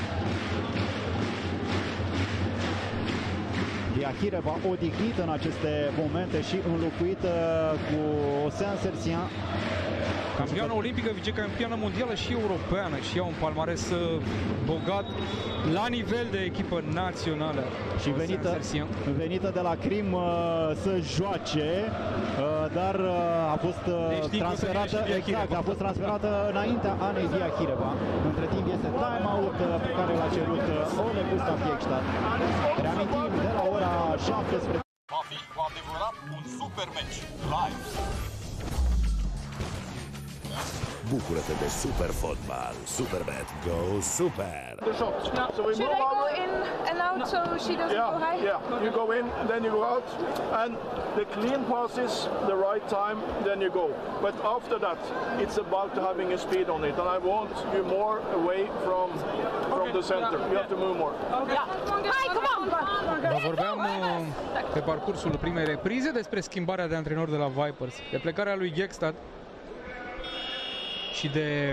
Diachireva odihnit în aceste momente și înlocuită cu Osean Sersian. Campioană olimpică, vicecampioană mondială și europeană și ea un palmares bogat la nivel de echipă națională. Și venită, venită de la Crim să joace, dar a fost deci, transferată, exact, a fost transferată înaintea Anei Diachireva. Între timp este time-out pe care l-a cerut Ole Gustav Ekstad. Reamintim, de la ora șaptesprezece. Va fi cu adevărat un super meci live. Bucură-te de super fotbal. Superbet, go super! Should I go in and out so she doesn't yeah, go high? Yeah, you go in, then you go out, and the clean passes the right time, then you go. But after that, it's about having a speed on it, and I want you more away from from the center. You have to move more. Hi, come on! Vă vorbeam pe parcursul primei reprize despre schimbarea de antrenor de la Vipers, de plecarea lui Ekstad și de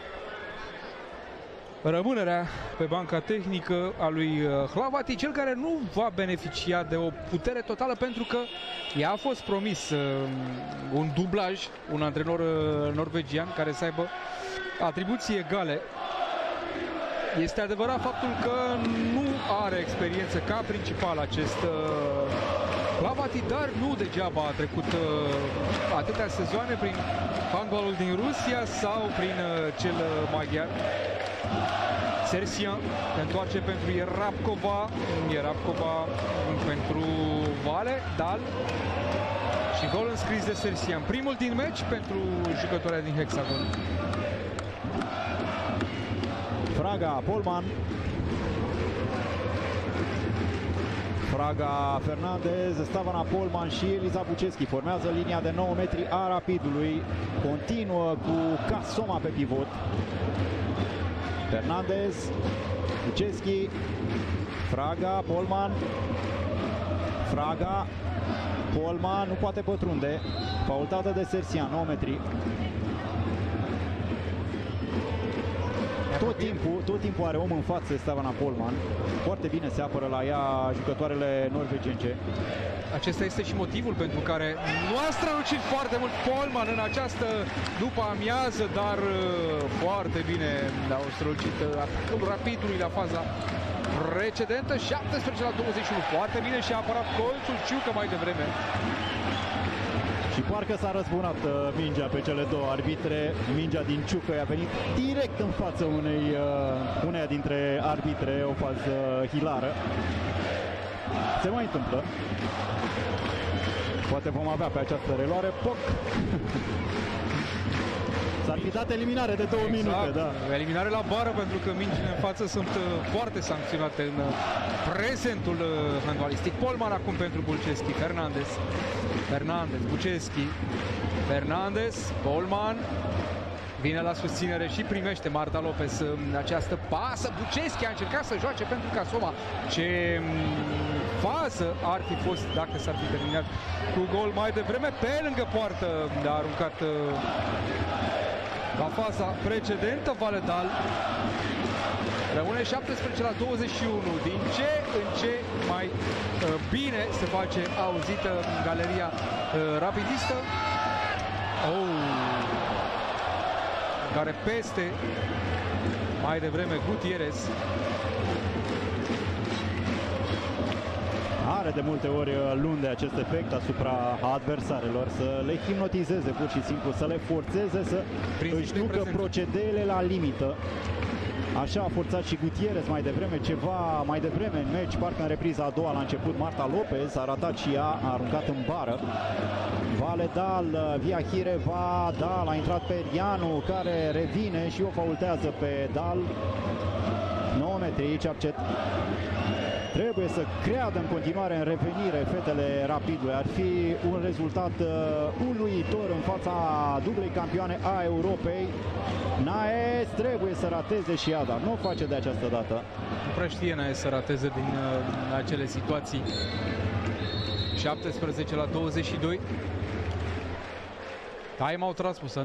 rămânerea pe banca tehnică a lui Hlavati, cel care nu va beneficia de o putere totală pentru că i-a fost promis un dublaj, un antrenor norvegian care să aibă atribuții egale. Este adevărat faptul că nu are experiență ca principal acest Hlavati, dar nu degeaba a trecut atâtea sezoane prin handbalul din Rusia sau prin cel maghiar. Sersian se întoarce pentru Ierabcova, Ierabcova pentru Vale, Dal și gol înscris de Sersian. Primul din meci pentru jucătoarea din Hexagon. Fraga, Polman. Fraga, Fernandez, Stavana, Polman și Eliza Buceschi formează linia de nouă metri a Rapidului. Continuă cu Casoma pe pivot. Fernandez, Buceschi, Fraga, Polman. Fraga, Polman nu poate pătrunde. Faultată de Sersian, nouă metri. Tot timpul, tot timpul are om în față Stavana Polman. Foarte bine se apără la ea jucătoarele norvegence. Acesta este și motivul pentru care nu a strălucit foarte mult Polman în această după amiază, dar foarte bine au strălucit atacul Rapidului la faza precedentă. șaptesprezece la douăzeci și unu, foarte bine și a apărat colțul Ciucă mai devreme. Și parcă s-a răzbunat uh, mingea pe cele două arbitre. Mingea din Ciucă i-a venit direct în fața unei, uh, uneia dintre arbitre, o fază hilară. Se mai întâmplă. Poate vom avea pe această reluare. Poc! S-ar fi dat eliminare de două exact. minute, da. Eliminare la bară pentru că mingile în față sunt uh, foarte sancționate în uh, prezentul uh, handbalistic. Polman acum pentru Buceschi, Fernandez. Fernandez, Buceschi, Fernandez, Polman vine la susținere și primește Marta Lopez această pasă. Buceschi a încercat să joace pentru Casoma. Ce fază ar fi fost dacă s-ar fi terminat cu gol mai devreme. Pe lângă poartă a aruncat la faza precedentă Valedal. Rămâne șaptesprezece la douăzeci și unu. Din ce în ce mai uh, bine se face auzită galeria uh, rapidistă. Oh. Care peste mai devreme Gutierrez. Are de multe ori Lunde acest efect asupra adversarelor, să le hipnotizeze pur și simplu, să le forțeze să își ducă procedeele la limită. Așa a forțat și Gutierrez mai devreme, ceva mai devreme în meci, parcă în repriza a doua la început. Marta Lopez a ratat și ea, a aruncat în bară. Valedal, Viahireva, Dal a intrat pe Erianu, care revine și o faultează pe Dal. nouă metri, Ceapcet. Trebuie să creadă în continuare în revenire fetele Rapidului. Ar fi un rezultat uh, uluitor în fața dublei campioane a Europei. Naes trebuie să rateze și ea, dar nu o face de această dată. Nu prea știe Naes să rateze din uh, acele situații. șaptesprezece la douăzeci și doi. Time-out Rasmussen.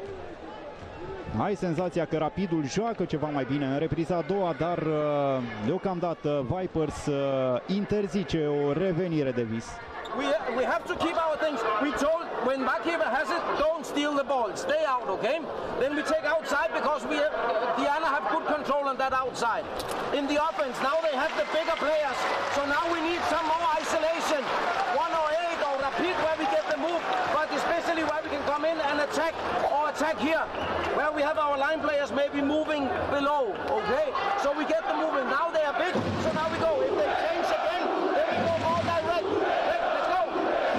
Ai senzația că Rapidul joacă ceva mai bine în repriza a doua, dar deocamdată Vipers interzice o revenire de vis. We, we have to keep our things. We told when Vakiva has it, don't steal the ball. Stay out, okay? Then we take outside because we have, Diana have good control on that outside. In the offense, now they have the bigger players. So now we need some more isolation. one oh eight or Rapid where we get the move, but especially where we can come in and attack or attack here, where we have our line players maybe moving below, okay? So we get the movement. Now they are big, so now we go. If they change again, then we go more direct. Let's go.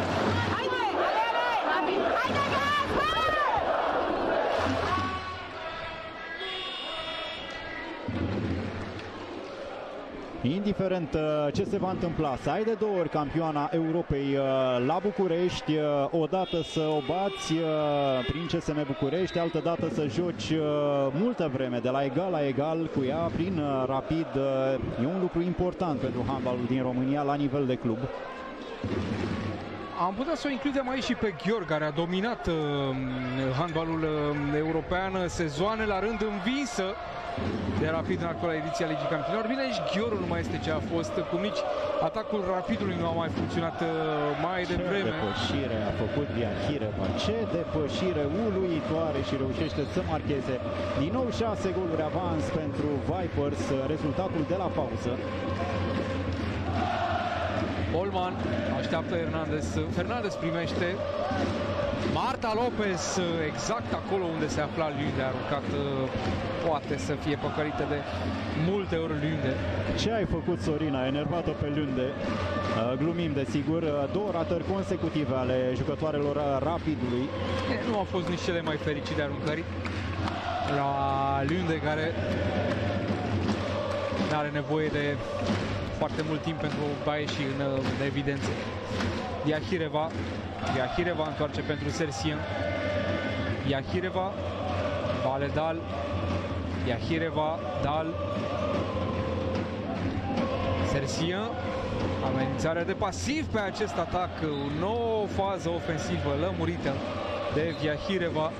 Indiferent ce se va întâmpla, să ai de două ori campioana Europei la București, odată să o bați prin C S M București, altă dată să joci multă vreme de la egal la egal cu ea prin Rapid, e un lucru important pentru handbalul din România la nivel de club. Am putea să o includem aici și pe Gheorghe, care a dominat uh, handbalul uh, european, sezoane la rând învinsă de Rapid în actuala ediție a Ligii Campionilor. Bine, aici Gheorghe nu mai este ce a fost, cum nici atacul Rapidului nu a mai funcționat uh, mai devreme. Ce depășire a făcut Viahireva, ce depășire uluitoare și reușește să marcheze. Din nou șase goluri avans pentru Vipers, rezultatul de la pauză. Olman așteaptă Hernandez. Fernandez primește. Marta Lopez exact acolo unde se afla Lunde, a aruncat, poate să fie păcălită de multe ori Lunde. Ce ai făcut, Sorina? Enervat-o pe Lunde. Glumim, desigur. Două ratări consecutive ale jucătoarelor Rapidului. Nu au fost nici cele mai fericite aruncări la Lunde, care are nevoie de foarte mult timp pentru a ieși în, în evidență. Viahireva, Viahireva întoarce pentru Sersian. Viahireva, Valedal, Viahireva, Dal, Sersian. Amenințarea de pasiv pe acest atac, o nouă fază ofensivă lămurită de Viahireva.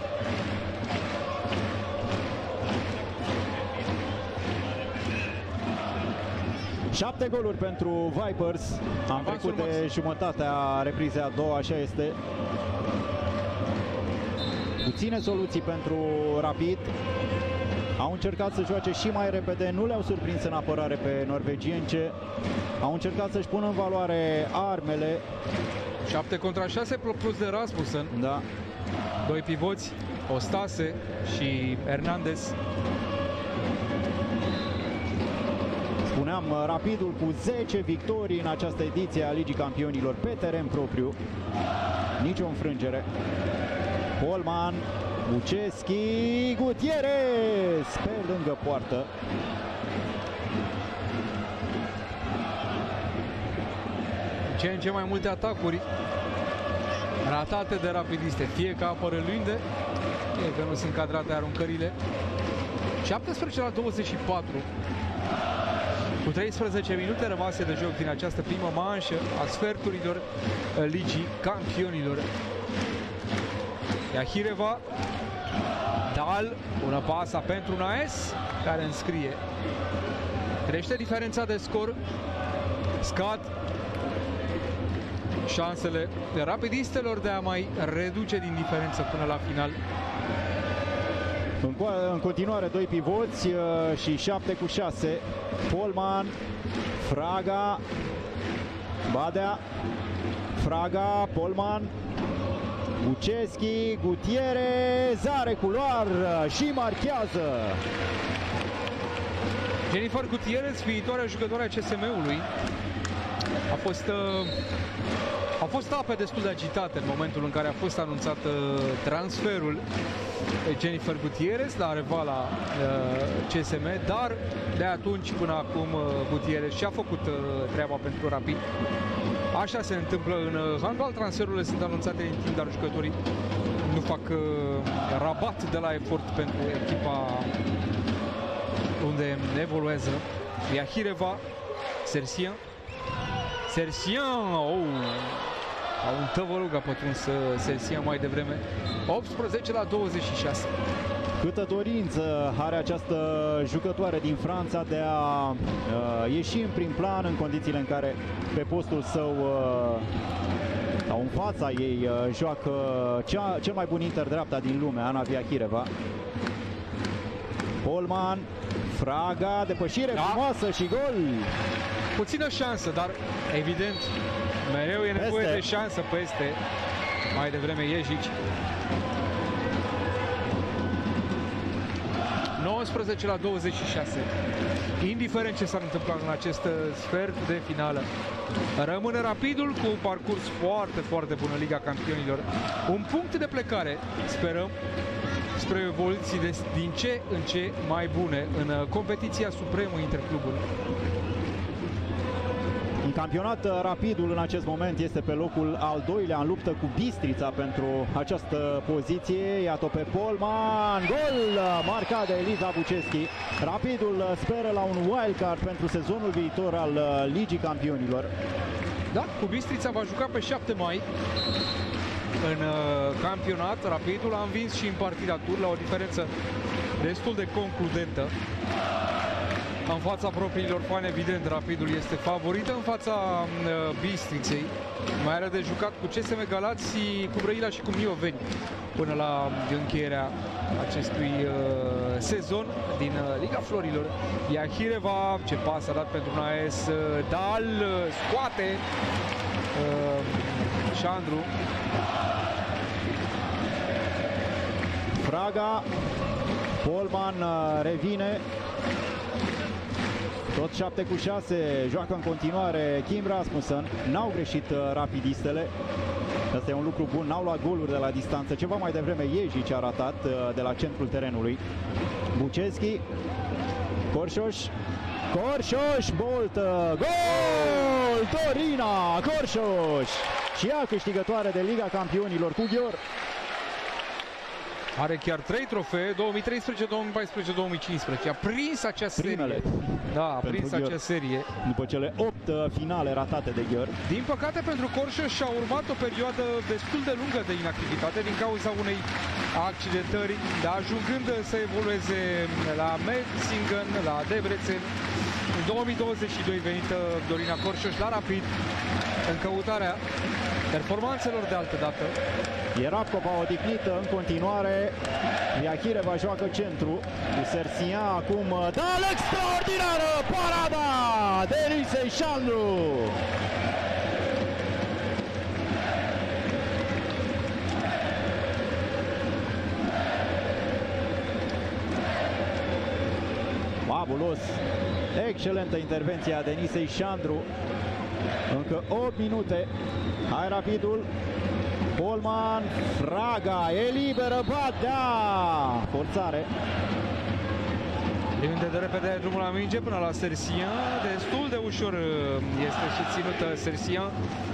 Șapte goluri pentru Vipers. Am trecut de jumătatea reprizei a doua, așa este. Puține soluții pentru Rapid. Au încercat să joace și mai repede, nu le-au surprins în apărare pe norvegience. Au încercat să-și pună în valoare armele. șapte contra șase plus de Rasmussen. Da. Doi pivoți, Ostase și Hernandez. Spuneam, Rapidul cu zece victorii în această ediție a Ligii Campionilor pe teren propriu. Nici o înfrângere. Polman, Buceschi, Gutierrez pe lângă poartă. Ce în ce mai multe atacuri ratate de rapidiste, fie că apără Lunde, fie că nu sunt cadrate aruncările. șaptesprezece la douăzeci și patru. Cu treisprezece minute rămase de joc din această primă manșă a sferturilor Ligii Campionilor. Viahireva, Dal, bună pasa pentru Naes, care înscrie. Crește diferența de scor, scad șansele rapidistelor de a mai reduce din diferență până la final. În, în continuare doi pivoți și șapte cu șase. Polman, Fraga, Badea, Fraga, Polman, Buceschi, Gutierrez, are culoar și marchează. Jennifer Gutierrez, viitoarea jucătoare a C S M-ului, a fost, uh, a fost ape destul de agitate în momentul în care a fost anunțat uh, transferul Jennifer Gutierrez la Areva la uh, C S M, dar de atunci până acum uh, Gutierrez și-a făcut uh, treaba pentru Rapid. Așa se întâmplă în uh, handbal, transferurile sunt anunțate în timp, dar jucătorii nu fac uh, rabat de la efort pentru echipa unde evoluează. Iahireva, Sersian, Sersian, oh! Un tăvălug a pătruns Sersian mai devreme. optsprezece la douăzeci și șase. Câtă dorință are această jucătoare din Franța de a uh, ieși în prim plan în condițiile în care pe postul său uh, sau în fața ei uh, joacă cea, cel mai bun interdreapta din lume, Ana Iahireva. Polman, Fraga, depășire da. frumoasă și gol! Puțină șansă, dar evident mereu e nevoie peste. de șansă peste. Mai devreme Iejic. nouăsprezece la douăzeci și șase. Indiferent ce s-ar întâmpla în acest sfert de finală, rămâne Rapidul cu un parcurs foarte, foarte bun în Liga Campionilor. Un punct de plecare, sperăm, spre evoluții de, din ce în ce mai bune în competiția supremă interclubului. În campionat, Rapidul în acest moment este pe locul al doilea în luptă cu Bistrița pentru această poziție. Iată pe Polman, gol marcat de Eliza Buceschi. Rapidul speră la un wildcard pentru sezonul viitor al Ligii Campionilor. Da, cu Bistrița va juca pe șapte mai în campionat. Rapidul a învins și în partida tur la o diferență destul de concludentă. În fața propriilor fani, evident, Rapidul este favorită în fața uh, Bistriței. Mai are de jucat cu C S M Galați, cu Brăila și cu Mioveni până la încheierea acestui uh, sezon din uh, Liga Florilor. Iahireva, ce pas a dat pentru Naes, uh, Dal, uh, scoate uh, Șandru. Fraga, Polman uh, revine. Tot șapte cu șase, joacă în continuare Kim Rasmussen. N-au greșit uh, rapidistele. Asta e un lucru bun, n-au luat goluri de la distanță. Ceva mai devreme Iejic a ratat uh, de la centrul terenului. Buceschi, Corșoș, Corșoș, Bolt, gol! Dorina Corșoș! Și ea câștigătoare de Liga Campionilor cu Ghior. Are chiar trei trofee, două mii treisprezece, două mii paisprezece, două mii cincisprezece. A prins acea Primele. serie. Da, a prins Ghior. acea serie. După cele opt finale ratate de Ghior. Din păcate pentru Corșoș și-a urmat o perioadă destul de lungă de inactivitate din cauza unei accidentări, dar ajungând să evolueze la Metzingen, la Debrecen. În două mii douăzeci și doi venită Dorina Corșoș la Rapid în căutarea performanțelor de altă dată. Ierabcova odihnită în continuare. Iahireva joacă centru cu Sersian acum. Dal extraordinară! Parada de Elisei Șandru! Fabulos! Excelentă intervenție a Denisei Șandru. Încă opt minute. Hai Rapidul. Polman, Fraga, e liberă, Badea! Forțare. Unde de repede drumul la minge până la Sersian. Destul de ușor este și ținută Sersian.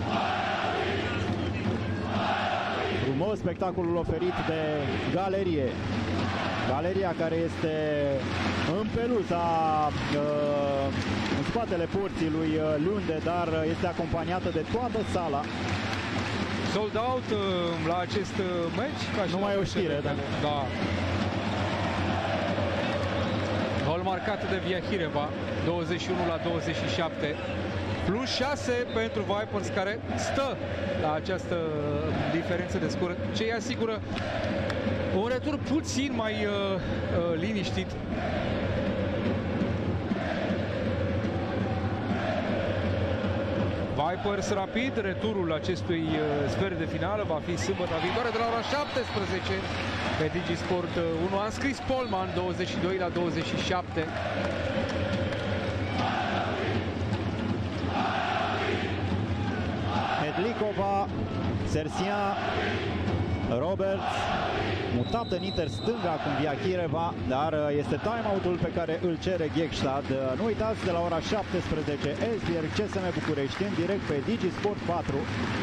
Frumos spectacolul oferit de Galerie. Galeria care este în peluza, în spatele porții lui Lunde, dar este acompaniată de toată sala. Sold out la acest meci. Nu mai o știre, da. da. Gol marcat de Iahireva, douăzeci și unu la douăzeci și șapte. Plus șase pentru Vipers, care stă la această diferență de scoră, ce îi asigură un retur puțin mai uh, uh, liniștit. Vipers Rapid, returul acestui uh, sfert de finală va fi sâmbătă viitoare de la ora șaptesprezece pe Digisport unu. A înscris Polman, douăzeci și doi la douăzeci și șapte. Rabkova, Sersian, Roberts, mutat în inter stânga acum Diachireva, dar este timeout-ul pe care îl cere Ghekshtad. Nu uitați, de la ora șaptesprezece, Esbjerg C S M București, în direct pe Digi Sport patru.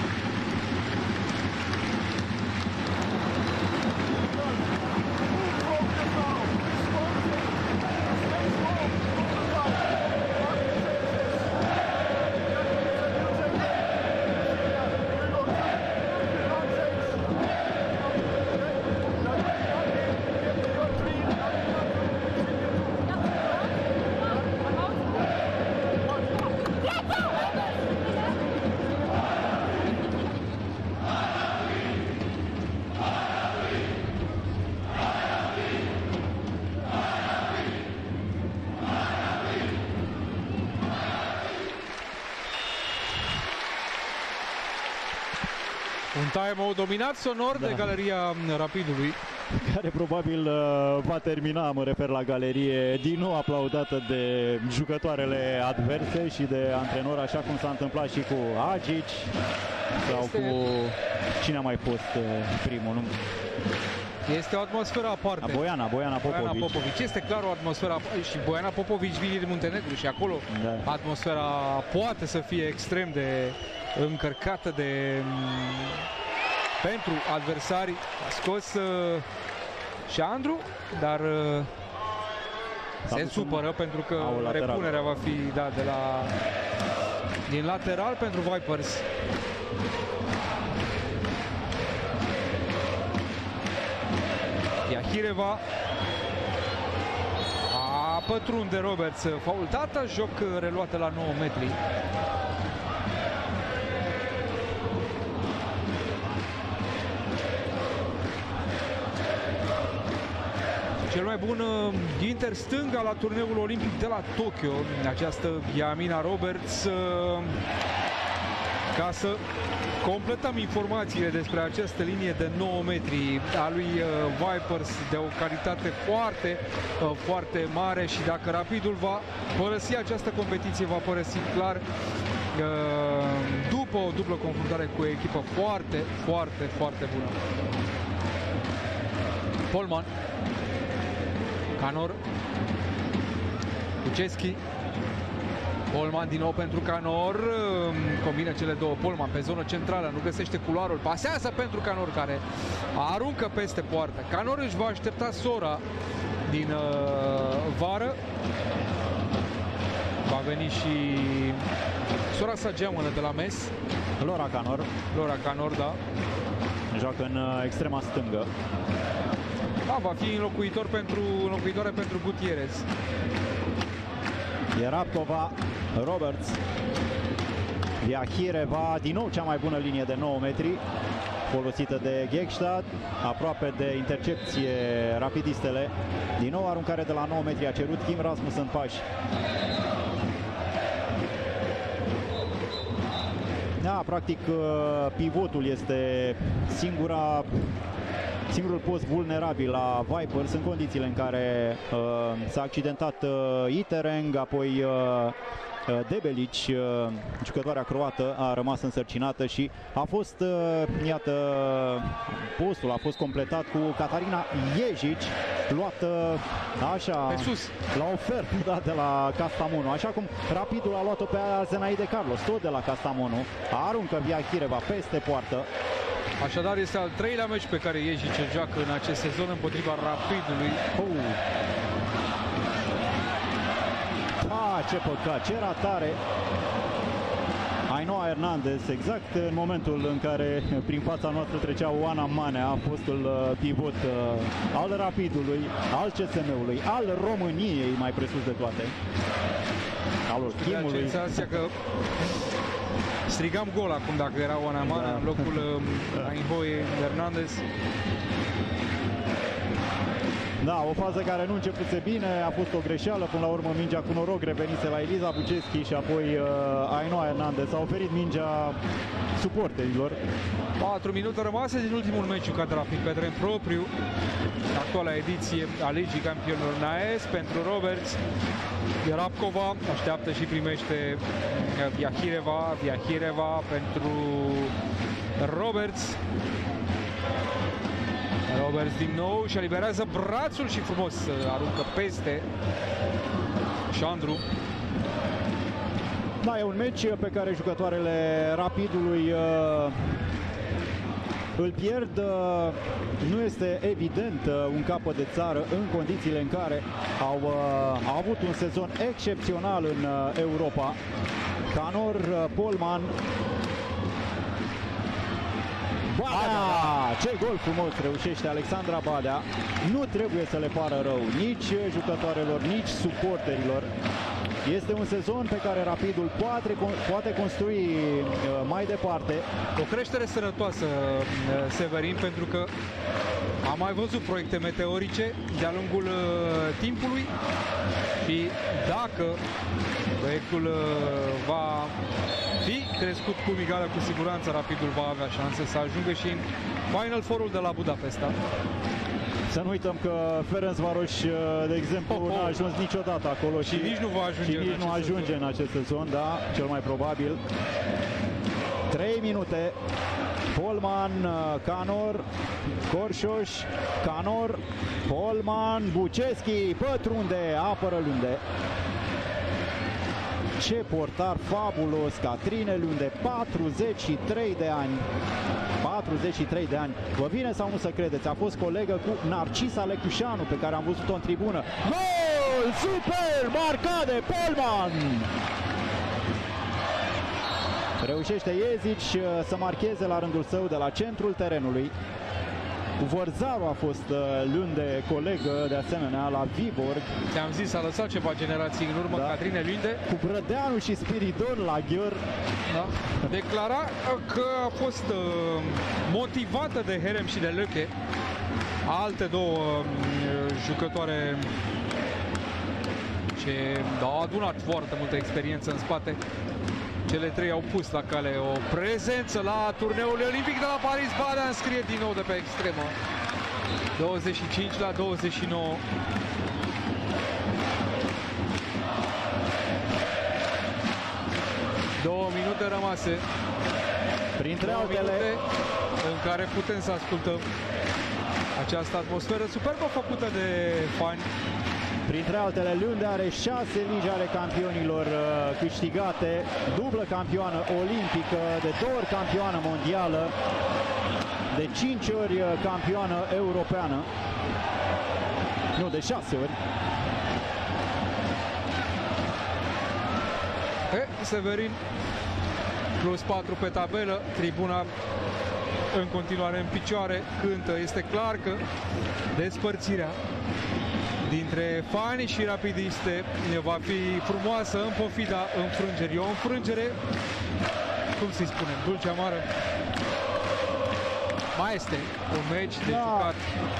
Un time-out dominat sonor da. de galeria Rapidului, care probabil uh, va termina, mă refer la galerie, din nou aplaudată de jucătoarele adverse și de antrenor, așa cum s-a întâmplat și cu Agic sau este... cu cine a mai fost uh, primul, nu? Este o atmosferă aparte. Boiana, Boiana Popovici. Boiana Popovici. Este clar o atmosferă și Boiana Popovici vine din Muntenegru și acolo da. atmosfera poate să fie extrem de încărcată de pentru adversari. A scos uh, și Andru, dar uh, se supără un... pentru că repunerea va fi da, de la din lateral pentru Vipers. Diachireva a pătrunde Roberts, faultată, joc reluată la nouă metri. Cel mai bun inter stânga la turneul olimpic de la Tokyo, această Yamina Roberts. Ca să completăm informațiile despre această linie de nouă metri a lui Vipers, de o calitate foarte, foarte mare, și dacă Rapidul va părăsi această competiție, va părăsi clar după o dublă confruntare cu o echipă foarte, foarte, foarte bună. Polman, Canor, Kuceschi, Polman din nou pentru Canor, combină cele două. Polman pe zonă centrală, nu găsește culoarul, pasează pentru Canor, care aruncă peste poartă. Canor își va aștepta sora din uh, vară. Va veni și sora sa geamănă de la mes. Laura Canor. Laura Canor, da. Joacă în uh, extrema stângă. Da, va fi înlocuitor pentru, înlocuitoare pentru Gutierrez. E Rabkova, Roberts, Diachireva, din nou cea mai bună linie de nouă metri folosită de Ghekshtad, aproape de intercepție rapidistele. Din nou aruncare de la nouă metri, a cerut Kim Rasmus în pași. Da, practic pivotul este singura Singurul post vulnerabil la Vipers în condițiile în care uh, s-a accidentat uh, Itereng, apoi uh, Debelici, uh, jucătoarea croată, a rămas însărcinată și a fost, uh, iată, postul a fost completat cu Catarina Ježić, luată așa pe sus, la ofertă da, de la Kastamonu, așa cum Rapidul a luat-o pe Zenaide Carlos, tot de la Kastamonu, aruncă Diachireva peste poartă. Așadar, este al treilea meci pe care Ježić joacă în acest sezon împotriva Rapidului. Oh. Ah, ce păcat, ce ratare! Ainhoa Hernandez, exact în momentul în care prin fața noastră trecea Oana Manea, fostul pivot al Rapidului, al C S M-ului, al României, mai presus de toate. Al Chimului. Că strigam gol acum dacă era Oana Manea da. în locul Ainhoa Hernandez. Da, o fază care nu începuse bine, a fost o greșeală, până la urmă mingea cu noroc revenise la Eliza Buceschi și apoi uh, Ainhoa Hernandez a oferit mingea suporterilor. patru minute rămase din ultimul meci jucat Rapid pe teren propriu, actuala ediție a Ligii Campionilor N A E S pentru Roberts. Rabkova așteaptă și primește Viahireva, Viahireva pentru Roberts. Roberts din nou și eliberează brațul și frumos aruncă peste Șandru. Da, e un meci pe care jucătoarele Rapidului uh, îl pierd. Uh, nu este evident uh, un capăt de țară în condițiile în care au, uh, au avut un sezon excepțional în uh, Europa. Canor, uh, Polman. Badea! Ce gol frumos reușește Alexandra Badea. Nu trebuie să le pară rău nici jucătoarelor, nici suporterilor. Este un sezon pe care Rapidul poate, poate construi mai departe. O creștere sănătoasă, Severin, pentru că am mai văzut proiecte meteorice de-a lungul timpului și dacă proiectul va fi crescut cu Migala, cu siguranță Rapidul va avea șanse să ajungă și în Final Four-ul de la Budapesta. Să nu uităm că Ferencvaros, de exemplu, oh, oh. n-a ajuns niciodată acolo și, și nici nu va ajunge, și nici nu ajunge în acest sezon, da, cel mai probabil. trei minute. Polman, Canor, Corșoș, Canor, Polman, Buceschi, pătrunde, apără Lunde. Ce portar fabulos, Catrine Lunde, patruzeci și trei de ani. patruzeci și trei de ani. Vă vine sau nu să credeți? A fost colegă cu Narcisa Lecușanu, pe care am văzut-o în tribună. Gol! Super! Marcat de Polman! Reușește Iezici să marcheze la rândul său de la centrul terenului. Cu Vărzaru a fost Lunde colegă de asemenea la Viborg. Ți-am zis, a lăsat ceva generații în urmă, da. Catrine Lunde. Cu Brădeanu și Spiridon la Ghior. Da. Declara că a fost uh, motivată de Herem și de Löche, alte două uh, jucătoare ce au adunat foarte multă experiență în spate. Cele trei au pus la cale o prezență la turneul olimpic de la Paris. Badea înscrie din nou de pe extremă. douăzeci și cinci la douăzeci și nouă. Două minute rămase. Printre Două altele în care putem să ascultăm această atmosferă superbă făcută de fani. Printre altele, Lunde are șase ligi ale campionilor uh, câștigate, dublă campioană olimpică, de două ori campioană mondială, de cinci ori campioană europeană. Nu, de șase ori. E, Severin, plus patru pe tabelă, tribuna în continuare în picioare, cântă. Este clar că despărțirea dintre fani și rapidiste va fi frumoasă în pofida înfrângerii. O înfrângere, cum să-i spunem, dulce amară. Mai este un meci de da. jucat.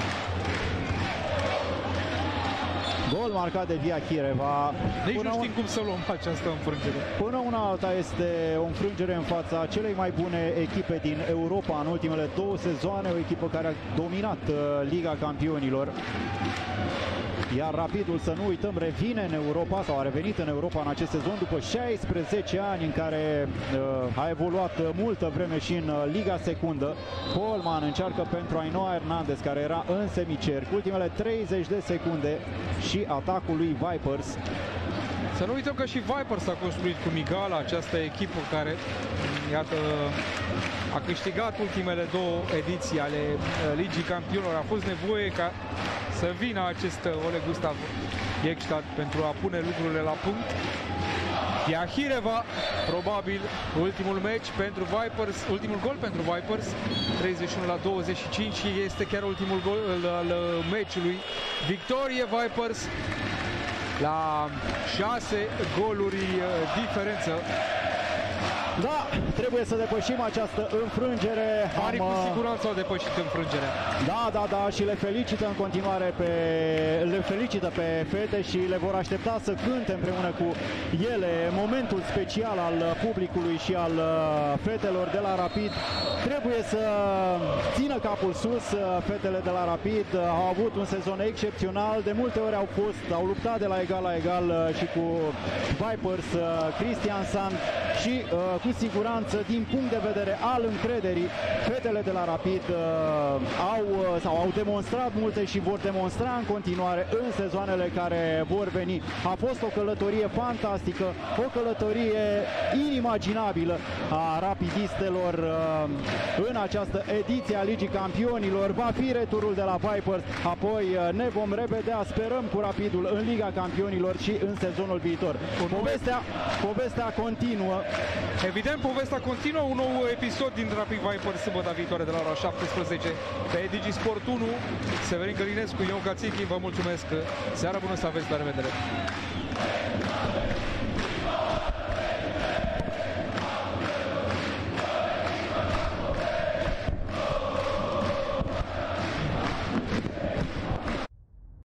Gol marcat de Viahireva. Nici până nu știm un... cum să luăm această înfrângere. Până una alta este o înfrângere în fața celei mai bune echipe din Europa în ultimele două sezoane, o echipă care a dominat uh, Liga Campionilor. Iar Rapidul, să nu uităm, revine în Europa sau a revenit în Europa în acest sezon după șaisprezece ani în care uh, a evoluat multă vreme și în uh, Liga Secundă. Polman încearcă pentru Ainhoa Hernandez, care era în semicerc. Ultimele treizeci de secunde și atacul lui Vipers. Să nu uităm că și Vipers a construit cu Migala această echipă care, iată, a câștigat ultimele două ediții ale uh, Ligii Campionilor. A fost nevoie ca să vină acest Oleg Gustav Ekstad pentru a pune lucrurile la punct. Viahireva, probabil ultimul meci pentru Vipers, ultimul gol pentru Vipers, treizeci și unu la douăzeci și cinci, și este chiar ultimul gol al meciului. Victorie Vipers la șase goluri diferență. Da, trebuie să depășim această înfrângere. Mari Am, cu siguranță au depășit înfrângerea. Da, da, da, și le felicită în continuare pe, le felicită pe fete și le vor aștepta să cânte împreună cu ele momentul special al publicului și al fetelor de la Rapid. Trebuie să țină capul sus fetele de la Rapid, au avut un sezon excepțional, de multe ori au fost, au luptat de la egal la egal și cu Vipers, Cristian Sand și cu siguranță din punct de vedere al încrederii, fetele de la Rapid au, sau au demonstrat multe și vor demonstra în continuare în sezoanele care vor veni. A fost o călătorie fantastică, o călătorie inimaginabilă a rapidistelor în această ediție a Ligii Campionilor. Va fi returul de la Vipers, apoi ne vom revedea, sperăm, cu Rapidul în Liga Campionilor și în sezonul viitor. Povestea, povestea continuă. Evident, povestea continuă, un nou episod din Rapid Vipers sâmbătă viitoare de la ora șaptesprezece pe DigiSport unu. Severin Călinescu, Ion Cațichi, vă mulțumesc. Seara bună să aveți, la revedere!